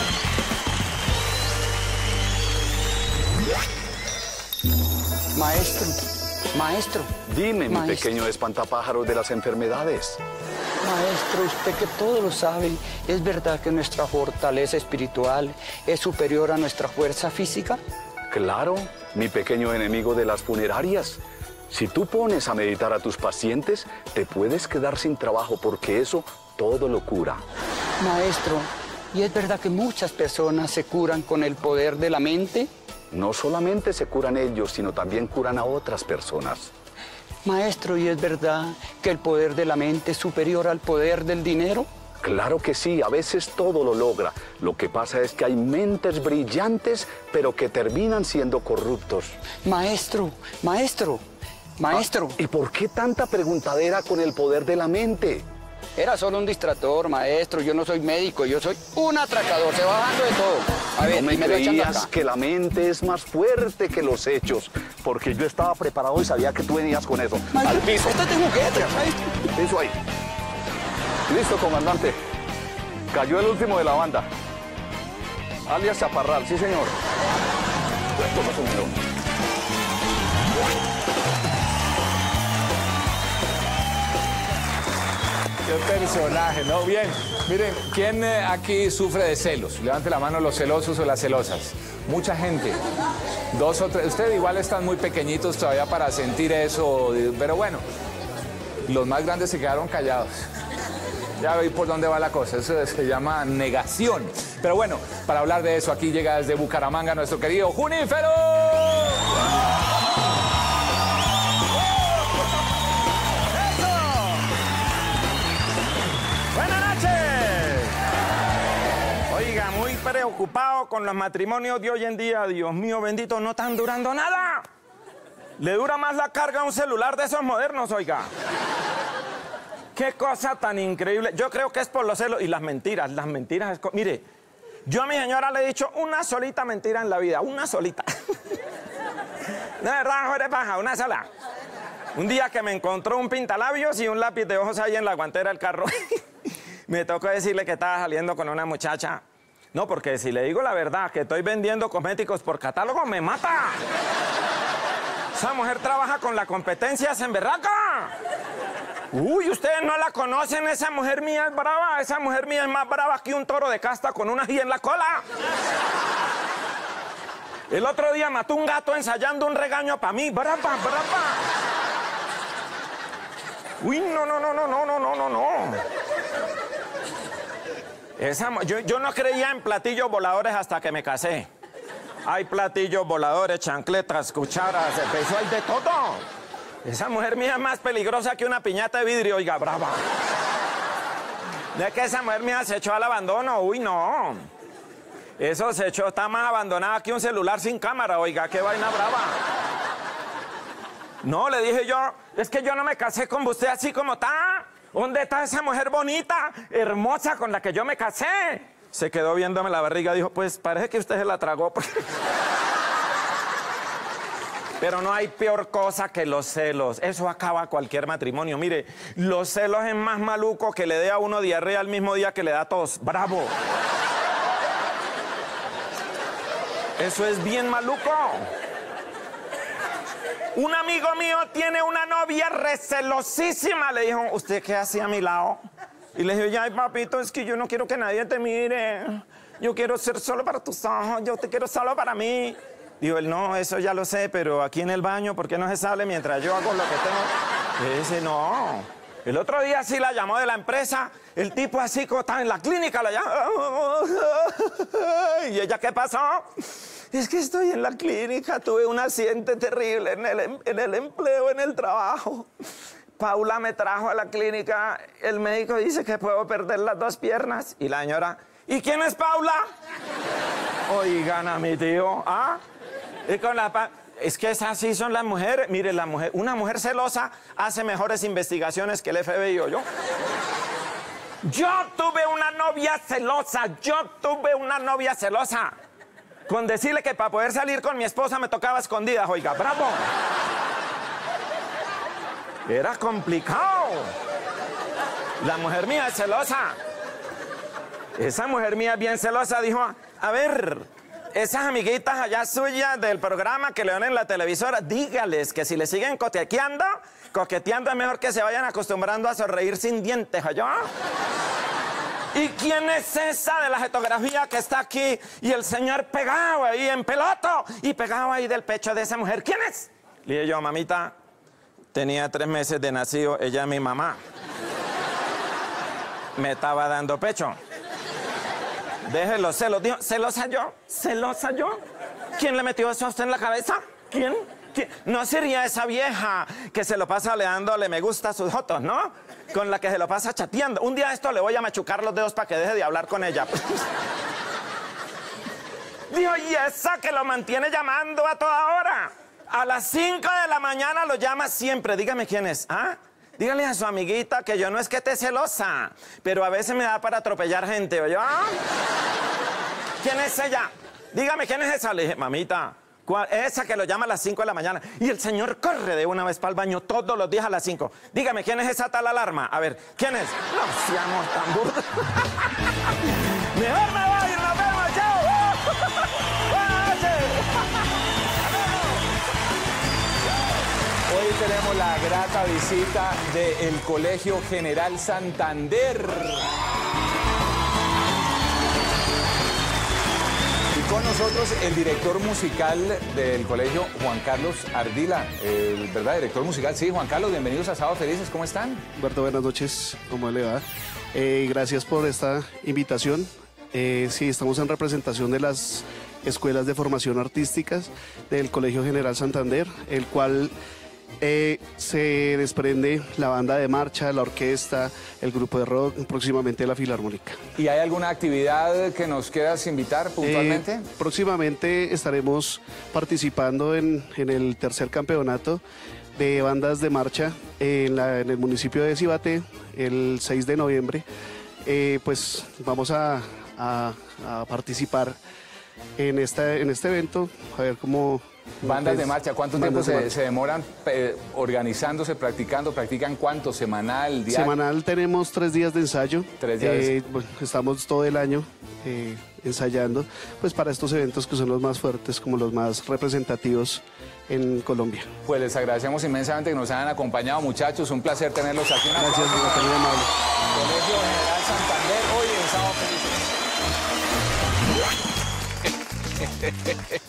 Maestro, maestro. Dime, mi Maestro. pequeño espantapájaros de las enfermedades. Maestro, usted que todo lo sabe, ¿es verdad que nuestra fortaleza espiritual es superior a nuestra fuerza física? Claro, mi pequeño enemigo de las funerarias. Si tú pones a meditar a tus pacientes, te puedes quedar sin trabajo porque eso todo lo cura. Maestro, ¿y es verdad que muchas personas se curan con el poder de la mente? No solamente se curan ellos, sino también curan a otras personas. Maestro, ¿y es verdad que el poder de la mente es superior al poder del dinero? Claro que sí, a veces todo lo logra. Lo que pasa es que hay mentes brillantes, pero que terminan siendo corruptos. Maestro, maestro, maestro. Ah, ¿y por qué tanta preguntadera con el poder de la mente? Era solo un distractor, maestro. Yo no soy médico, yo soy un atracador. Se va bajando de todo. A ver, ¿No me y me lo echan creías acá. que la mente es más fuerte que los hechos? Porque yo estaba preparado y sabía que tú venías con eso. Maestro, ¡Al piso! esto es de juguete, maestro. Eso ahí. Listo, comandante. Cayó el último de la banda. Alias Chaparral, sí, señor. Toma su mano. Qué personaje, ¿no? Bien, miren, ¿quién eh, aquí sufre de celos? Levante la mano los celosos o las celosas. Mucha gente. Dos o tres. Ustedes igual están muy pequeñitos todavía para sentir eso, pero bueno, los más grandes se quedaron callados. Ya veis por dónde va la cosa, eso se llama negación. Pero bueno, para hablar de eso, aquí llega desde Bucaramanga nuestro querido Junífero. Buenas noches. Oiga, muy preocupado con los matrimonios de hoy en día. Dios mío, bendito, no están durando nada. Le dura más la carga a un celular de esos modernos, oiga. Qué cosa tan increíble. Yo creo que es por los celos y las mentiras. Las mentiras. Es co- Mire, yo a mi señora le he dicho una solita mentira en la vida. Una solita. De verdad, joder, baja, una sola. Un día que me encontró un pintalabios y un lápiz de ojos ahí en la guantera del carro. Me tocó decirle que estaba saliendo con una muchacha. No, porque si le digo la verdad, que estoy vendiendo cosméticos por catálogo, me mata. Esa mujer trabaja con la competencia Semberraca. Uy, ustedes no la conocen, esa mujer mía es brava. Esa mujer mía es más brava que un toro de casta con una ají en la cola. El otro día mató un gato ensayando un regaño para mí. Brapa, brapa. Uy, no, no, no, no, no, no, no, no, no. Esa, yo, yo no creía en platillos voladores hasta que me casé. Hay platillos voladores, chancletas, cucharas, eso hay de todo. Esa mujer mía es más peligrosa que una piñata de vidrio, oiga, brava. De que esa mujer mía se echó al abandono, uy, no. Eso se echó, está más abandonada que un celular sin cámara, oiga, qué vaina brava. No, le dije yo, es que yo no me casé con usted así como está. ¿Dónde está esa mujer bonita, hermosa con la que yo me casé? Se quedó viéndome la barriga, dijo, pues parece que usted se la tragó. Pero no hay peor cosa que los celos. Eso acaba cualquier matrimonio. Mire, los celos es más maluco que le dé a uno diarrea el mismo día que le da tos. ¡Bravo! Eso es bien maluco. Un amigo mío tiene una novia recelosísima. Le dijo, ¿usted qué hace a mi lado? Y le dije, ay, papito, es que yo no quiero que nadie te mire. Yo quiero ser solo para tus ojos. Yo te quiero solo para mí. Dijo él, no, eso ya lo sé, pero aquí en el baño, ¿por qué no se sale mientras yo hago lo que tengo? Le dice, no. El otro día sí la llamó de la empresa. El tipo así como estaba en la clínica, la llamó. ¿Y ella qué pasó? Es que estoy en la clínica, tuve un accidente terrible en el, en el empleo, en el trabajo. Paula me trajo a la clínica, el médico dice que puedo perder las dos piernas. Y la señora, ¿y quién es Paula? Oigan a mi tío, ¿ah? Y con la pa es que esas sí son las mujeres. Mire, la mujer, una mujer celosa hace mejores investigaciones que el F B I o yo. Yo tuve una novia celosa, yo tuve una novia celosa. Con decirle que para poder salir con mi esposa me tocaba escondidas, oiga, bravo. Era complicado. La mujer mía es celosa. Esa mujer mía bien celosa dijo, a ver, esas amiguitas allá suyas del programa que le dan en la televisora, dígales que si le siguen coqueteando, coqueteando es mejor que se vayan acostumbrando a sonreír sin dientes, ¿oyó? ¿Y quién es esa de la fotografía que está aquí y el señor pegado ahí en peloto y pegado ahí del pecho de esa mujer? ¿Quién es? Le dije yo, mamita, tenía tres meses de nacido, ella es mi mamá. Me estaba dando pecho. Deje los celos. Dijo, ¿celosa yo? ¿Celosa yo? ¿Quién le metió eso a usted en la cabeza? ¿Quién? ¿Quién? No sería esa vieja que se lo pasa le dándole me gusta a sus fotos, ¿no? Con la que se lo pasa chateando. Un día esto le voy a machucar los dedos para que deje de hablar con ella. Dijo, y esa que lo mantiene llamando a toda hora. A las cinco de la mañana lo llama siempre. Dígame quién es, ¿ah? Dígale a su amiguita que yo no es que esté celosa, pero a veces me da para atropellar gente, ¿oyó? ¿Quién es ella? Dígame, ¿quién es esa? Le dije, mamita, ¿cuál? Esa que lo llama a las cinco de la mañana. Y el señor corre de una vez para el baño todos los días a las cinco. Dígame, ¿quién es esa tal alarma? A ver, ¿quién es? No seamos tan burdos. Mejor me voy, nos vemos, chao. Buenas noches. Hoy tenemos la grata visita del Colegio General Santander. Y con nosotros el director musical del colegio, Juan Carlos Ardila. Eh, ¿Verdad? Director musical. Sí, Juan Carlos, bienvenidos a Sábado Felices. ¿Cómo están? Humberto, buenas noches. ¿Cómo le va? Eh, gracias por esta invitación. Eh, sí, estamos en representación de las escuelas de formación artísticas del Colegio General Santander, el cual... Eh, se desprende la banda de marcha, la orquesta, el grupo de rock, próximamente la filarmónica. ¿Y hay alguna actividad que nos quieras invitar puntualmente? Eh, próximamente estaremos participando en, en el tercer campeonato de bandas de marcha en, la, en el municipio de Cibate, el seis de noviembre. Eh, pues vamos a, a, a participar en, esta, en este evento, a ver cómo... Bandas de marcha, ¿cuánto tiempo de se, marcha. se demoran eh, organizándose, practicando? ¿Practican cuánto? ¿Semanal, diario? Semanal tenemos tres días de ensayo. Tres días. Eh, bueno, estamos todo el año eh, ensayando, pues para estos eventos que son los más fuertes, como los más representativos en Colombia. Pues les agradecemos inmensamente que nos hayan acompañado, muchachos. Un placer tenerlos aquí. Una Gracias, muy amable. Colegio General Santander, hoy en Sábado Felices.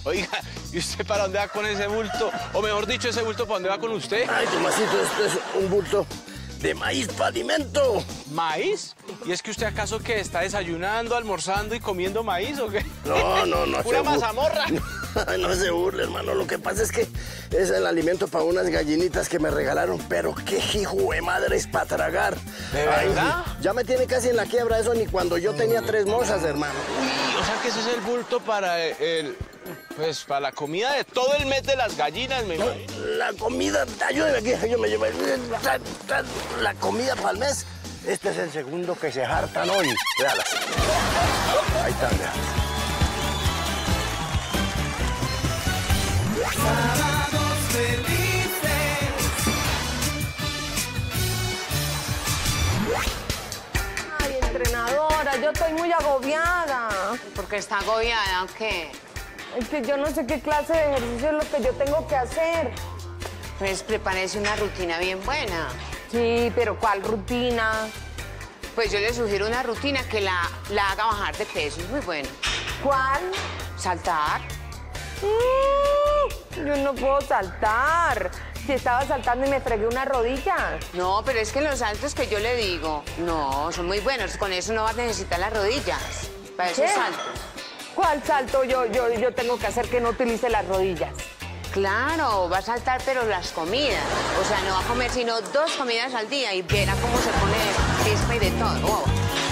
Oiga, ¿y usted para dónde va con ese bulto? O mejor dicho, ese bulto, ¿para dónde va con usted? Ay, Tomasito, esto es un bulto de maíz para alimento. ¿Maíz? ¿Y es que usted acaso que está desayunando, almorzando y comiendo maíz o qué? No, no, no. ¿Pura mazamorra? No, no se burle, hermano. Lo que pasa es que es el alimento para unas gallinitas que me regalaron, pero qué hijo de madre es para tragar. ¿De verdad? Ay, ya me tiene casi en la quiebra eso, ni cuando yo tenía tres mozas, hermano. Uy, o sea que ese es el bulto para el... Pues para la comida de todo el mes de las gallinas, me imagino. La comida, ayúdeme aquí, yo me llevo la comida para el mes. Este es el segundo que se hartan hoy. Véalas. Ahí está, vea. Sábados felices. Ay, entrenadora, yo estoy muy agobiada. ¿Por qué está agobiada o qué? Es que yo no sé qué clase de ejercicio es lo que yo tengo que hacer. Pues prepárese una rutina bien buena. Sí, pero ¿cuál rutina? Pues yo le sugiero una rutina que la, la haga bajar de peso. Es muy buena. ¿Cuál? Saltar. Mm, yo no puedo saltar. Si estaba saltando y me fregué una rodilla. No, pero es que los saltos que yo le digo, no, son muy buenos. Con eso no va a necesitar las rodillas. Para esos ¿Qué? saltos. ¿Cuál salto yo, yo, yo tengo que hacer que no utilice las rodillas? Claro, va a saltar, pero las comidas. O sea, no va a comer sino dos comidas al día y verá cómo se pone de chispa y de todo. Wow.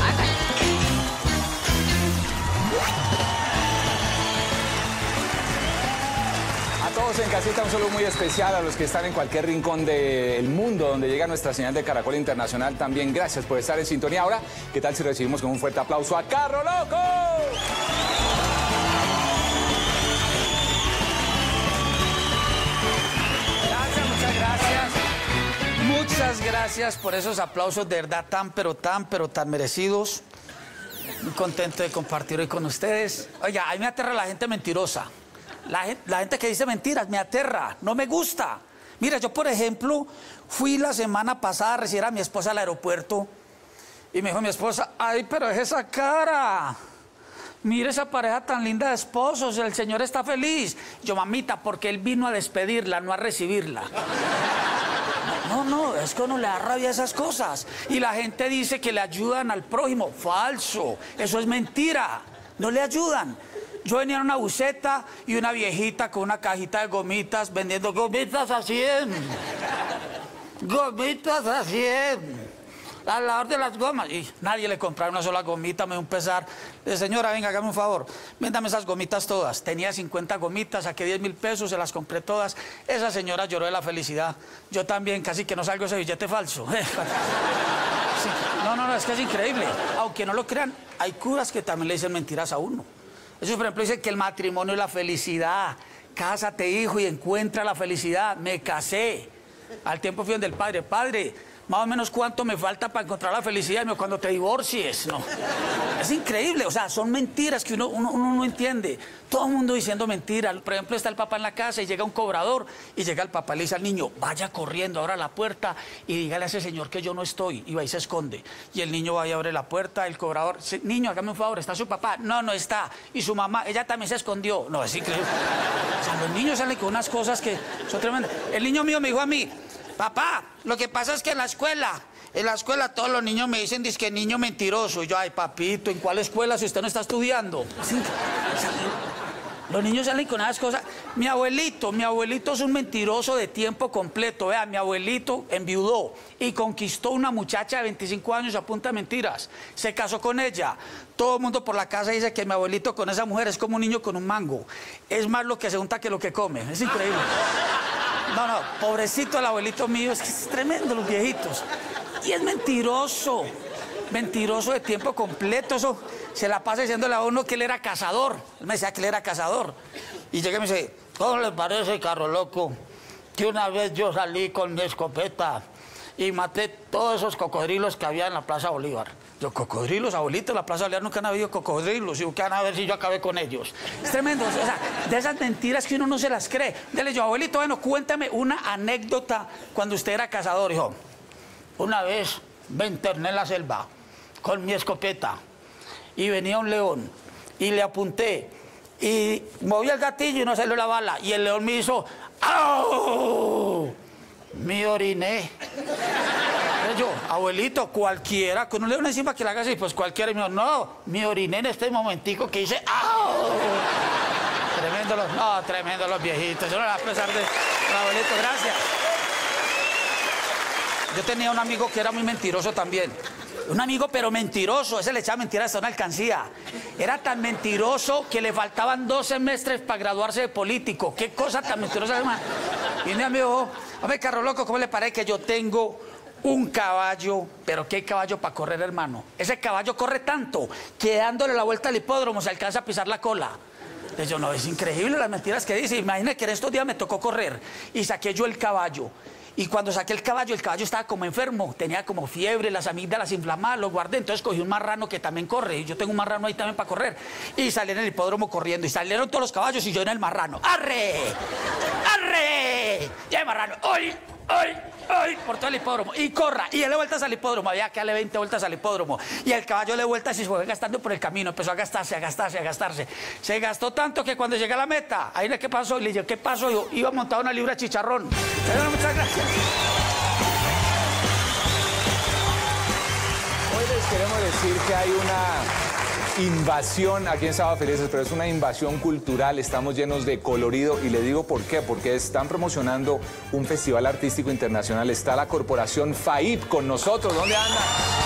A todos en casita un saludo muy especial, a los que están en cualquier rincón del mundo donde llega nuestra señal de Caracol Internacional. También gracias por estar en sintonía. Ahora, ¿qué tal si recibimos con un fuerte aplauso a Carro Loco? Muchas gracias por esos aplausos de verdad tan, pero tan, pero tan merecidos. Muy contento de compartir hoy con ustedes. Oiga, a mí me aterra la gente mentirosa. La gente, la gente que dice mentiras me aterra, no me gusta. Mira, yo por ejemplo fui la semana pasada a recibir a mi esposa al aeropuerto y me dijo mi esposa, ay, pero es esa cara. Mire esa pareja tan linda de esposos, el señor está feliz. Yo, mamita, porque él vino a despedirla, no a recibirla. No, no, es que uno le da rabia a esas cosas. Y la gente dice que le ayudan al prójimo. Falso, eso es mentira. No le ayudan. Yo venía en una buceta y una viejita con una cajita de gomitas vendiendo gomitas a cien. Gomitas a cien. Al lado de las gomas. Y nadie le compraba una sola gomita, me dio un pesar. Le dije, señora, venga, hágame un favor. Véndame esas gomitas todas. Tenía cincuenta gomitas, saqué diez mil pesos, se las compré todas. Esa señora lloró de la felicidad. Yo también, casi que no salgo ese billete falso. Sí. No, no, no, es que es increíble. Aunque no lo crean, hay curas que también le dicen mentiras a uno. Ellos, por ejemplo, dicen que el matrimonio es la felicidad. Cásate, hijo, y encuentra la felicidad. Me casé. Al tiempo fui donde el padre. Padre, más o menos cuánto me falta para encontrar la felicidad cuando te divorcies, ¿no? Es increíble, o sea, son mentiras que uno, uno, uno no entiende. Todo el mundo diciendo mentiras. Por ejemplo, está el papá en la casa y llega un cobrador y llega el papá y le dice al niño, vaya corriendo, abra la puerta y dígale a ese señor que yo no estoy. Y va y se esconde. Y el niño va y abre la puerta, el cobrador, niño, hágame un favor, ¿está su papá? No, no está. Y su mamá, ella también se escondió. No, es increíble. O sea, los niños salen con unas cosas que son tremendas. El niño mío me dijo a mí, papá, lo que pasa es que en la escuela, en la escuela todos los niños me dicen que niño mentiroso. Y yo, ay, papito, ¿en cuál escuela si usted no está estudiando? Sí, o sea, los niños salen con esas cosas. Mi abuelito, mi abuelito es un mentiroso de tiempo completo. Vea, mi abuelito enviudó y conquistó una muchacha de veinticinco años a punta de mentiras. Se casó con ella. Todo el mundo por la casa dice que mi abuelito con esa mujer es como un niño con un mango. Es más lo que se unta que lo que come. Es increíble. No, no, pobrecito el abuelito mío, es que es tremendo los viejitos. Y es mentiroso, mentiroso de tiempo completo. Eso se la pasa diciéndole a uno que él era cazador. Él me decía que él era cazador. Y llega y me dice, ¿cómo le parece, Carro Loco, que una vez yo salí con mi escopeta y maté todos esos cocodrilos que había en la Plaza Bolívar? Yo, cocodrilos, abuelito, en la Plaza Bolívar nunca han habido cocodrilos. Y van a ver si yo acabé con ellos. Es tremendo. O sea, de esas mentiras que uno no se las cree. Dile yo, abuelito, bueno, cuéntame una anécdota cuando usted era cazador. Hijo, una vez me interné en la selva con mi escopeta y venía un león y le apunté Y moví el gatillo y no salió la bala. Y el león me hizo, ¡au! Me oriné. Entonces yo, abuelito, cualquiera, con un león encima que le haga así, pues cualquiera. Y me dijo, no, me oriné en este momentico que hice, ¡au! Tremendo los, no, tremendo los viejitos. Yo no le voy a pesar de, de abuelito, gracias. Yo tenía un amigo que era muy mentiroso también. Un amigo, pero mentiroso. Ese le echaba mentiras hasta una alcancía. Era tan mentiroso que le faltaban dos semestres para graduarse de político. Qué cosa tan mentirosa, hermano. Y mi amigo, hombre, carro loco, ¿cómo le parece que yo tengo un caballo? Pero ¿qué caballo para correr, hermano? Ese caballo corre tanto que dándole la vuelta al hipódromo se alcanza a pisar la cola. Entonces yo, no, es increíble las mentiras que dice. Imagínate que en estos días me tocó correr y saqué yo el caballo. Y cuando saqué el caballo, el caballo estaba como enfermo, tenía como fiebre, las amígdalas inflamadas, lo guardé, entonces cogí un marrano que también corre, y yo tengo un marrano ahí también para correr, y salí en el hipódromo corriendo, y salieron todos los caballos y yo en el marrano. ¡Arre! ¡Arre! Ya el marrano, ¡ay! ¡ay! ¡ay! Por todo el hipódromo, y corra, y él vueltas al hipódromo, había que darle veinte vueltas al hipódromo, y el caballo le vueltas y se fue gastando por el camino, empezó a gastarse, a gastarse, a gastarse. Se gastó tanto que cuando llegué a la meta, ahí le, ¿qué pasó? Y le dije, ¿qué pasó? Yo iba montado una libra de chicharrón. Pero muchas gracias. Hoy les queremos decir que hay una invasión aquí en Sábado Felices, pero es una invasión cultural. Estamos llenos de colorido y le digo por qué, porque están promocionando un festival artístico internacional. Está la corporación F A I P con nosotros. ¿Dónde andan?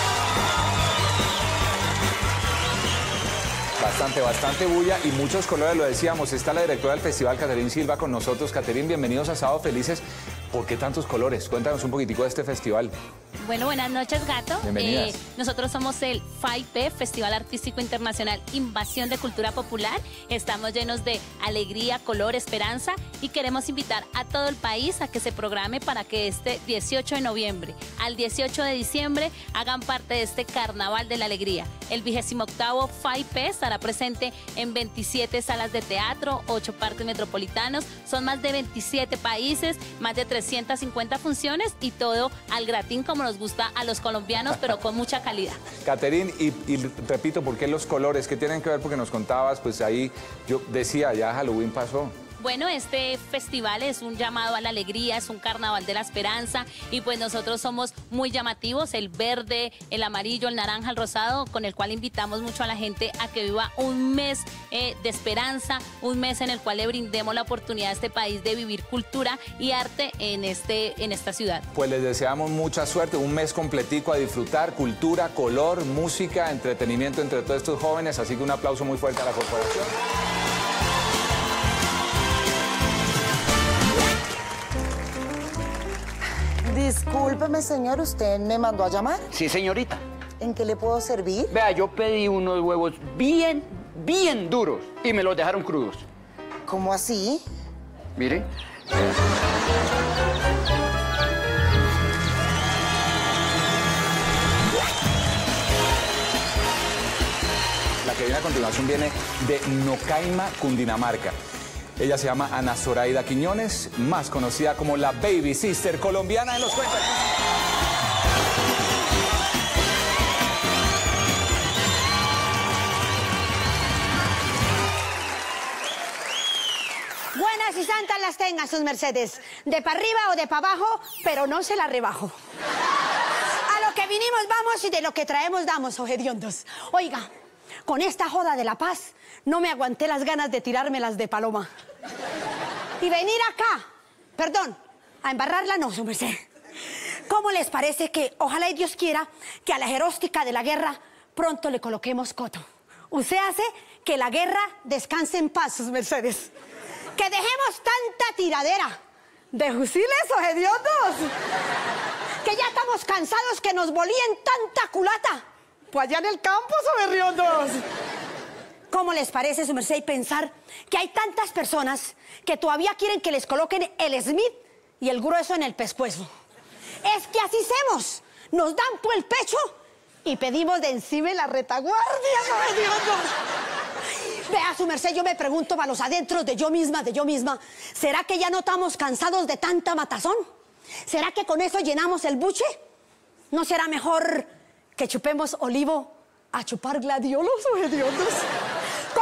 Bastante, bastante bulla y muchos colores, lo decíamos. Está la directora del festival, Caterín Silva, con nosotros. Caterín, bienvenidos a Sábado Felices. ¿Por qué tantos colores? Cuéntanos un poquitico de este festival. Bueno, buenas noches, Gato. Bienvenidas. Eh, nosotros somos el F A I P, Festival Artístico Internacional Invasión de Cultura Popular. Estamos llenos de alegría, color, esperanza y queremos invitar a todo el país a que se programe para que este dieciocho de noviembre al dieciocho de diciembre hagan parte de este Carnaval de la Alegría. El vigésimo octavo F A I P estará presente en veintisiete salas de teatro, ocho parques metropolitanos. Son más de veintisiete países, más de trescientas cincuenta funciones y todo al gratín como nos gusta a los colombianos, pero con mucha calidad. Caterín, y, y repito, ¿por qué los colores? ¿Qué tienen que ver? Porque nos contabas, pues ahí yo decía, ya Halloween pasó. Bueno, este festival es un llamado a la alegría, es un carnaval de la esperanza y pues nosotros somos muy llamativos, el verde, el amarillo, el naranja, el rosado, con el cual invitamos mucho a la gente a que viva un mes eh, de esperanza, un mes en el cual le brindemos la oportunidad a este país de vivir cultura y arte en, este, en esta ciudad. Pues les deseamos mucha suerte, un mes completico a disfrutar, cultura, color, música, entretenimiento entre todos estos jóvenes, así que un aplauso muy fuerte a la corporación. Discúlpeme, señor, ¿usted me mandó a llamar? Sí, señorita. ¿En qué le puedo servir? Vea, yo pedí unos huevos bien, bien duros y me los dejaron crudos. ¿Cómo así? Mire. La que viene a continuación viene de Nocaima, Cundinamarca. Ella se llama Ana Zoraida Quiñones, más conocida como la Baby Sister colombiana en los cuentos. Buenas y santas las tengan sus mercedes, de para arriba o de para abajo, pero no se la rebajo. A lo que vinimos vamos y de lo que traemos damos, ojediondos. Oiga, con esta joda de la paz, no me aguanté las ganas de tirármelas de paloma. Y venir acá, perdón, a embarrarla no, su merced. ¿Cómo les parece que, ojalá y Dios quiera, que a la jeróstica de la guerra pronto le coloquemos coto? Usted hace que la guerra descanse en paz, sus mercedes. Que dejemos tanta tiradera de fusiles, ojediondos. Que ya estamos cansados que nos bolíen tanta culata. Pues allá en el campo, soberriondos. ¿Cómo les parece, su merced, pensar que hay tantas personas que todavía quieren que les coloquen el Smith y el grueso en el pescuezo? Es que así hacemos. Nos dan por el pecho y pedimos de encima la retaguardia, soberiondos. Vea, su merced, yo me pregunto para los adentros de yo misma, de yo misma, ¿será que ya no estamos cansados de tanta matazón? ¿Será que con eso llenamos el buche? ¿No será mejor que chupemos olivo a chupar gladiolos, ojediondos? Como donde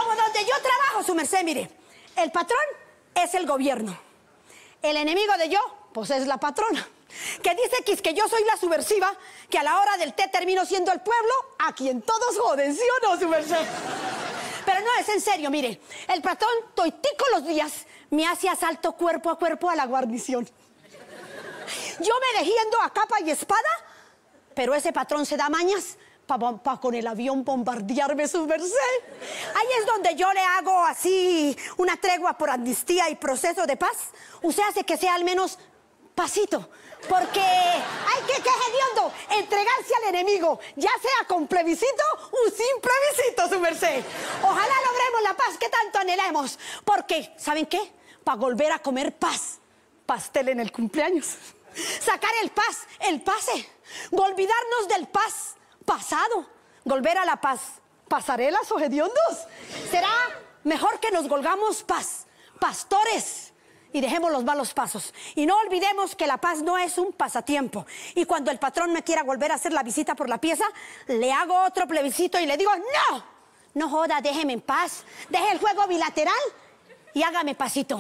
yo trabajo, su merced, mire, el patrón es el gobierno. El enemigo de yo, pues es la patrona. Que dice que es que yo soy la subversiva, que a la hora del té termino siendo el pueblo a quien todos joden, ¿sí o no, su merced? Pero no, es en serio, mire, el patrón toitico los días me hace asalto cuerpo a cuerpo a la guarnición. Yo me defiendo a capa y espada, pero ese patrón se da mañas para pa con el avión bombardearme, su merced. Ahí es donde yo le hago así una tregua por amnistía y proceso de paz. Usted hace que sea al menos pasito, porque hay que, que hediondo, entregarse al enemigo, ya sea con plebiscito o sin plebiscito, su merced. Ojalá logremos la paz que tanto anhelemos, porque, ¿saben qué? Para volver a comer paz, pastel en el cumpleaños, sacar el paz, el pase, olvidarnos del paz pasado, volver a la paz, pasarelas o hediondos. Será mejor que nos volvamos paz, pastores, y dejemos los malos pasos. Y no olvidemos que la paz no es un pasatiempo. Y cuando el patrón me quiera volver a hacer la visita por la pieza, le hago otro plebiscito y le digo, ¡no! No joda, déjeme en paz. Deje el juego bilateral y hágame pasito.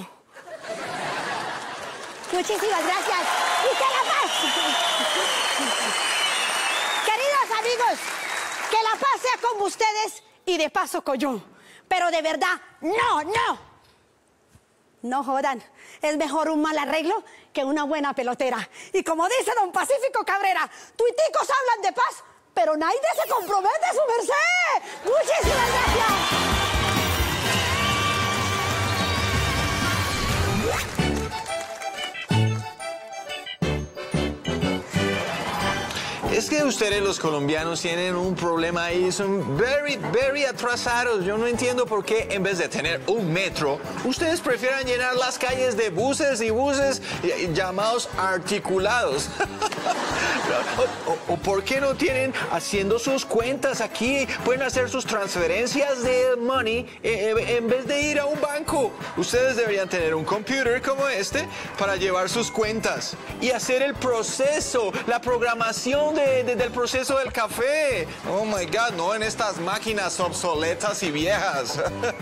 Muchísimas gracias. ¡Y que la paz! Queridos amigos, que la paz sea con ustedes y de paso con yo. Pero de verdad, no, no. No jodan, es mejor un mal arreglo que una buena pelotera. Y como dice don Pacífico Cabrera, tuiticos hablan de paz, pero nadie se compromete, su merced. Muchísimas gracias. Es que ustedes los colombianos tienen un problema ahí, son very, very atrasados. Yo no entiendo por qué en vez de tener un metro, ustedes prefieren llenar las calles de buses y buses llamados articulados. o, o, o por qué no tienen haciendo sus cuentas aquí, pueden hacer sus transferencias de money eh, en vez de ir a un banco. Ustedes deberían tener un computer como este para llevar sus cuentas y hacer el proceso, la programación de desde el proceso del café. Oh my God, no en estas máquinas obsoletas y viejas.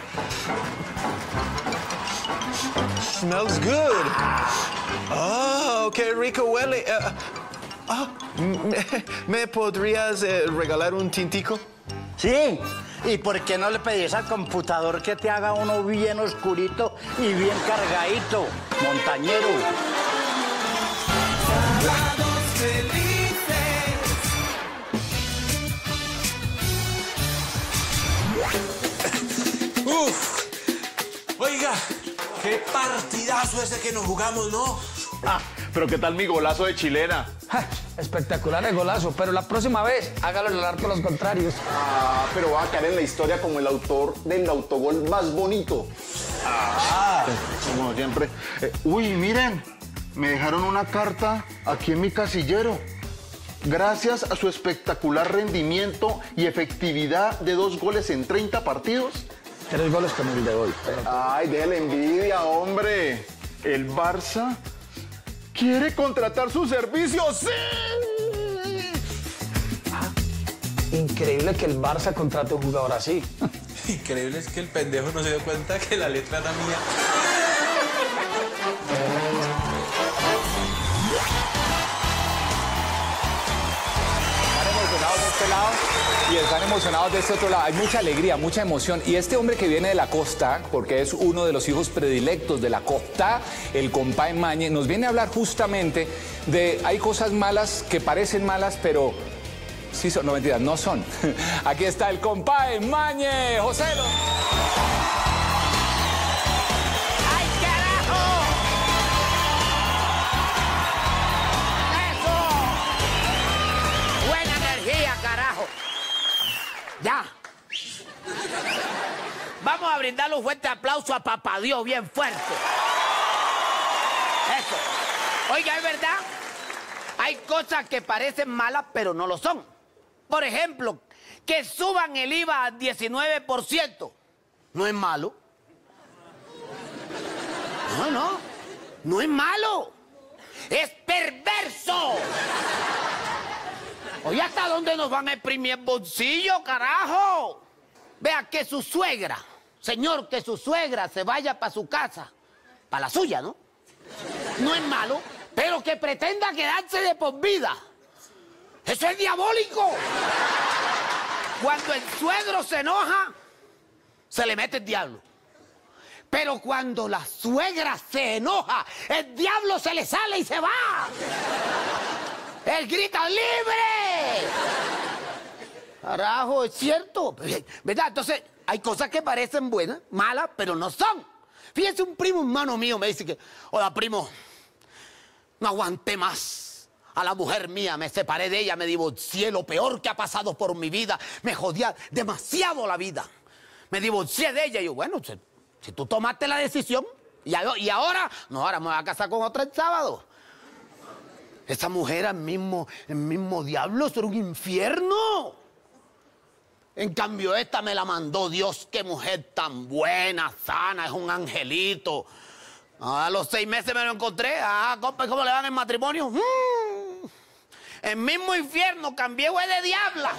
Smells good. Oh, qué rico huele. Uh, oh, ¿me, ¿Me podrías eh, regalar un tintico? Sí. ¿Y por qué no le pedís al computador que te haga uno bien oscurito y bien cargadito, montañero? Uf, oiga, qué partidazo ese que nos jugamos, ¿no? Ah, pero ¿qué tal mi golazo de chilena? Ja, espectacular el golazo, pero la próxima vez hágalo hablar con los contrarios. Ah, pero va a quedar en la historia como el autor del autogol más bonito. Ah, como siempre. Eh, uy, miren, me dejaron una carta aquí en mi casillero. Gracias a su espectacular rendimiento y efectividad de dos goles en treinta partidos. Tres goles con el de hoy. Pero... Ay, déjale envidia, hombre. El Barça quiere contratar sus servicios. ¡Sí! Ah, increíble que el Barça contrate un jugador así. Increíble es que el pendejo no se dio cuenta que la letra era mía. Y están emocionados de este otro lado. Hay mucha alegría, mucha emoción. Y este hombre que viene de la costa, porque es uno de los hijos predilectos de la costa, el compadre Mañe, nos viene a hablar justamente de... Hay cosas malas que parecen malas, pero... Sí son, no mentiras, no son. Aquí está el compadre Mañe, Joselo. ¡Ay, carajo! ¡Eso! Buena energía, carajo. Ya. Vamos a brindarle un fuerte aplauso a Papá Dios, bien fuerte. Eso. Oiga, es verdad, hay cosas que parecen malas, pero no lo son. Por ejemplo, que suban el I V A al diecinueve por ciento. No es malo. No, no. No es malo. Es perverso. Oye, ¿hasta dónde nos van a exprimir el bolsillo, carajo? Vea que su suegra, señor, que su suegra se vaya para su casa, para la suya, ¿no? No es malo, pero que pretenda quedarse de por vida. ¡Eso es diabólico! Cuando el suegro se enoja, se le mete el diablo. Pero cuando la suegra se enoja, el diablo se le sale y se va. Él grita, ¡libre! Carajo, es cierto, ¿verdad? Entonces, hay cosas que parecen buenas, malas, pero no son. Fíjese, un primo hermano mío me dice que, hola, primo, no aguanté más a la mujer mía, me separé de ella, me divorcié, lo peor que ha pasado por mi vida, me jodía demasiado la vida. Me divorcié de ella y yo, bueno, si, si tú tomaste la decisión, y, a, y ahora, no, ahora me voy a casar con otra el sábado. Esa mujer, el mismo, el mismo diablo, eso era un infierno. En cambio, esta me la mandó Dios. Qué mujer tan buena, sana, es un angelito. A los seis meses me lo encontré. Ah, compa, ¿cómo le van el matrimonio? Mm. El mismo infierno, cambié, güey, de diabla.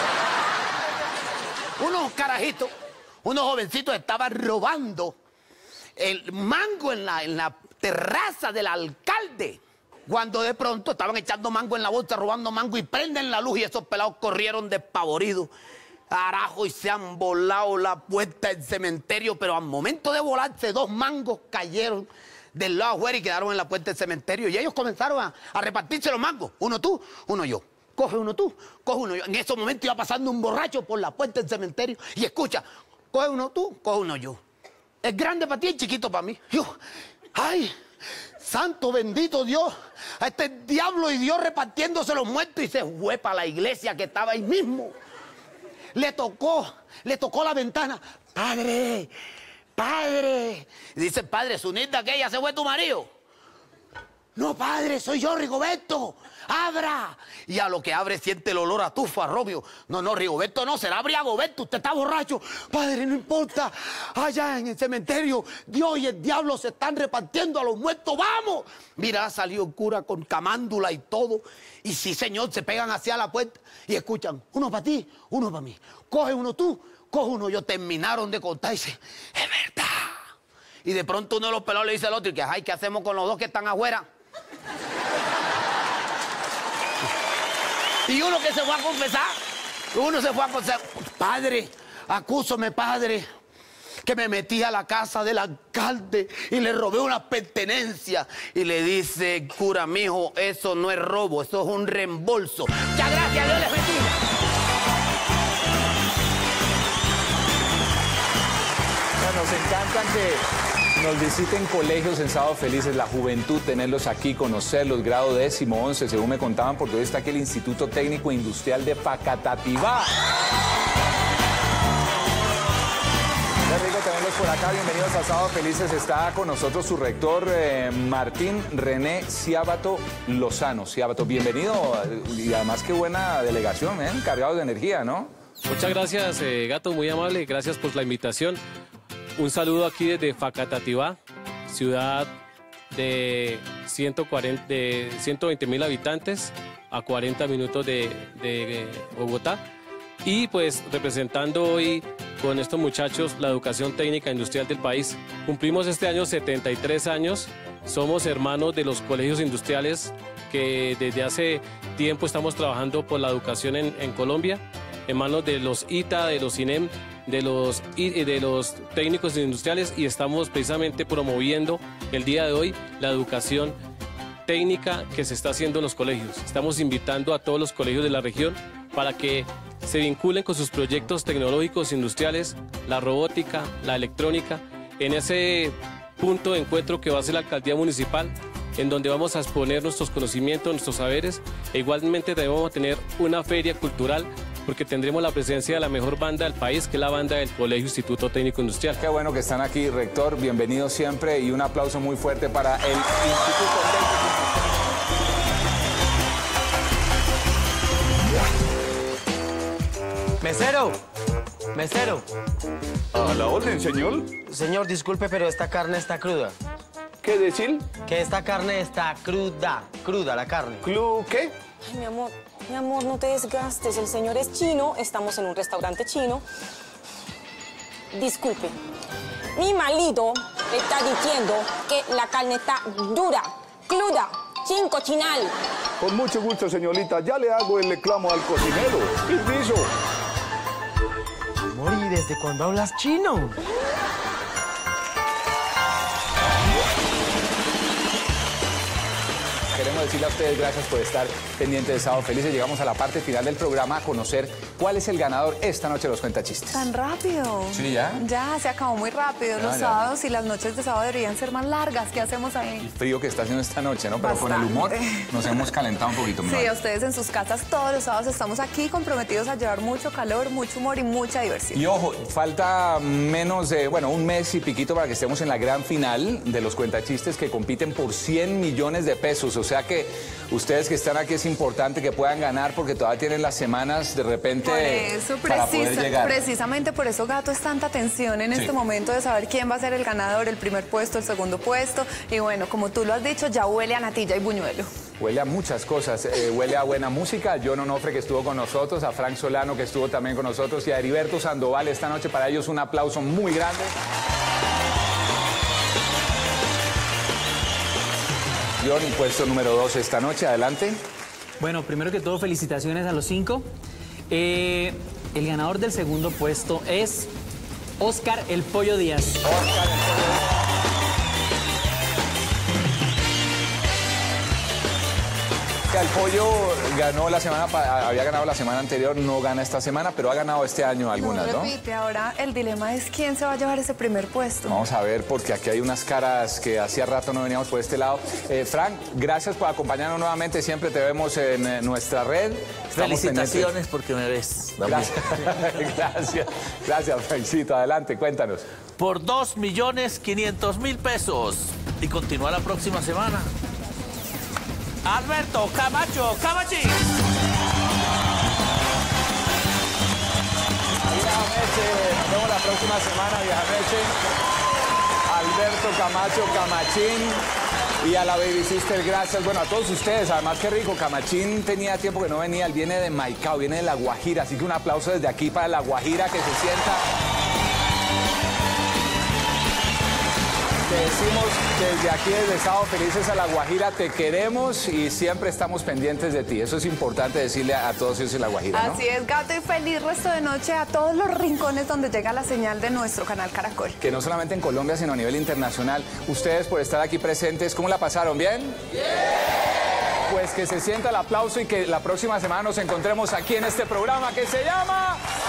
Unos carajitos, unos jovencitos estaban robando el mango en la, en la terraza del alcalde. Cuando de pronto estaban echando mango en la bolsa, robando mango, y prenden la luz y esos pelados corrieron despavoridos. Carajo, y se han volado la puerta del cementerio, pero al momento de volarse, dos mangos cayeron del lado afuera y quedaron en la puerta del cementerio. Y ellos comenzaron a, a repartirse los mangos. Uno tú, uno yo. Coge uno tú, coge uno yo. En ese momento iba pasando un borracho por la puerta del cementerio y escucha, coge uno tú, coge uno yo. Es grande para ti, es chiquito para mí. Yo, ay, santo bendito Dios, a este diablo y Dios repartiéndose los muertos, y se fue para la iglesia que estaba ahí mismo. Le tocó, le tocó la ventana. Padre, padre. Y dice el padre, Zunilda, que ella se fue tu marido. No, padre, soy yo, Rigoberto. ¡Abra! Y a lo que abre siente el olor a tufa, Robio. No, no, Rigoberto no, será Briagoberto, usted está borracho. Padre, no importa. Allá en el cementerio, Dios y el diablo se están repartiendo a los muertos. ¡Vamos! Mira, salió el cura con camándula y todo. Y sí, señor, se pegan hacia la puerta y escuchan, uno para ti, uno para mí. Coge uno tú, coge uno yo. Terminaron de contar y dice, es verdad. Y de pronto uno de los pelados le dice al otro, y que, ay, ¿qué hacemos con los dos que están afuera? Y uno que se fue a confesar, uno se fue a confesar, padre, acúsome, padre, que me metí a la casa del alcalde y le robé una pertenencia. Y le dice, cura, mijo, eso no es robo, eso es un reembolso. Muchas gracias, Dios les bendiga. Nos encantan que nos visiten colegios en Sábado Felices, la juventud, tenerlos aquí, conocerlos, grado décimo, once, según me contaban, porque hoy está aquí el Instituto Técnico Industrial de Facatativá. Qué rico tenerlos por acá, bienvenidos a Sábado Felices. Está con nosotros su rector, eh, Martín René Ciabato Lozano. Ciabato, bienvenido, y además qué buena delegación, ¿eh? Cargados de energía, ¿no? Muchas gracias, eh, Gato, muy amable, gracias por la invitación. Un saludo aquí desde Facatativá, ciudad de, ciento cuarenta, de ciento veinte mil habitantes, a cuarenta minutos de, de Bogotá. Y pues representando hoy con estos muchachos la educación técnica industrial del país. Cumplimos este año setenta y tres años, somos hermanos de los colegios industriales que desde hace tiempo estamos trabajando por la educación en, en Colombia, hermanos de los I T A, de los I N E M, de los, de los técnicos industriales, y estamos precisamente promoviendo el día de hoy la educación técnica que se está haciendo en los colegios. Estamos invitando a todos los colegios de la región para que se vinculen con sus proyectos tecnológicos industriales, la robótica, la electrónica, en ese punto de encuentro que va a ser la alcaldía municipal, en donde vamos a exponer nuestros conocimientos, nuestros saberes, e igualmente debemos tener una feria cultural, porque tendremos la presencia de la mejor banda del país, que es la banda del Colegio Instituto Técnico Industrial. Qué bueno que están aquí, rector, bienvenido siempre, y un aplauso muy fuerte para el Instituto Técnico. Mesero, mesero. A la orden, señor. Señor, disculpe, pero esta carne está cruda. ¿Qué decir? Que esta carne está cruda, cruda la carne. ¿Clu qué? Ay, mi amor, mi amor, no te desgastes. El señor es chino, estamos en un restaurante chino. disculpe. Mi marido está diciendo que la carne está dura, cruda, sin cocinar. Con mucho gusto, señorita. Ya le hago el reclamo al cocinero. Permiso. Amor, ¿y desde cuándo hablas chino? Queremos decirle a ustedes gracias por estar pendientes de Sábado Felices. Llegamos a la parte final del programa a conocer cuál es el ganador esta noche de los cuentachistes. Tan rápido. Sí, ya. Ya, se acabó muy rápido. Ya, los ya. sábados y las noches de sábado deberían ser más largas. ¿Qué hacemos ahí? El frío que está haciendo esta noche, ¿no? Pero con el humor nos hemos calentado un poquito. mi Sí, madre. a ustedes en sus casas todos los sábados estamos aquí comprometidos a llevar mucho calor, mucho humor y mucha diversión. Y ojo, falta menos de, bueno, un mes y piquito para que estemos en la gran final de los cuentachistes que compiten por cien millones de pesos. O sea que ustedes que están aquí es importante que puedan ganar porque todavía tienen las semanas de repente Por eso, para poder precisa- llegar. precisamente por eso, Gato, es tanta tensión en Sí. este momento de saber quién va a ser el ganador, el primer puesto, el segundo puesto. Y bueno, como tú lo has dicho, ya huele a natilla y buñuelo. Huele a muchas cosas, eh, huele a buena música, a John Onofre que estuvo con nosotros, a Frank Solano que estuvo también con nosotros y a Heriberto Sandoval esta noche. Para ellos un aplauso muy grande. John, puesto número dos esta noche, adelante. Bueno, primero que todo, felicitaciones a los cinco. Eh, el ganador del segundo puesto es Oscar El Pollo Díaz. Oscar El Pollo Díaz. El Pollo ganó la semana, pa- había ganado la semana anterior, no gana esta semana, pero ha ganado este año algunas, ¿no? Repite, ahora el dilema es quién se va a llevar ese primer puesto. Vamos a ver, porque aquí hay unas caras que hacía rato no veníamos por este lado. Eh, Frank, gracias por acompañarnos nuevamente. Siempre te vemos en eh, nuestra red. Estamos Felicitaciones porque me ves. pendientes. Gracias, gracias, gracias, Frankcito. Adelante, cuéntanos. Por dos millones quinientos mil pesos. Y continúa la próxima semana. Alberto Camacho, Camachín. Vieja Meche, nos vemos la próxima semana, Vieja Meche. Alberto Camacho, Camachín. Y a la Baby Sister, gracias. Bueno, a todos ustedes, además qué rico. Camachín tenía tiempo que no venía, él viene de Maicao, viene de La Guajira. Así que un aplauso desde aquí para La Guajira, que se sienta. Te decimos desde aquí, desde Sábado Felices a La Guajira, te queremos y siempre estamos pendientes de ti. Eso es importante decirle a todos ellos en La Guajira, ¿no? Así es, Gato, y feliz resto de noche a todos los rincones donde llega la señal de nuestro canal Caracol. Que no solamente en Colombia, sino a nivel internacional. Ustedes por estar aquí presentes, ¿cómo la pasaron? ¿Bien? ¡Bien! Pues que se sienta el aplauso y que la próxima semana nos encontremos aquí en este programa que se llama...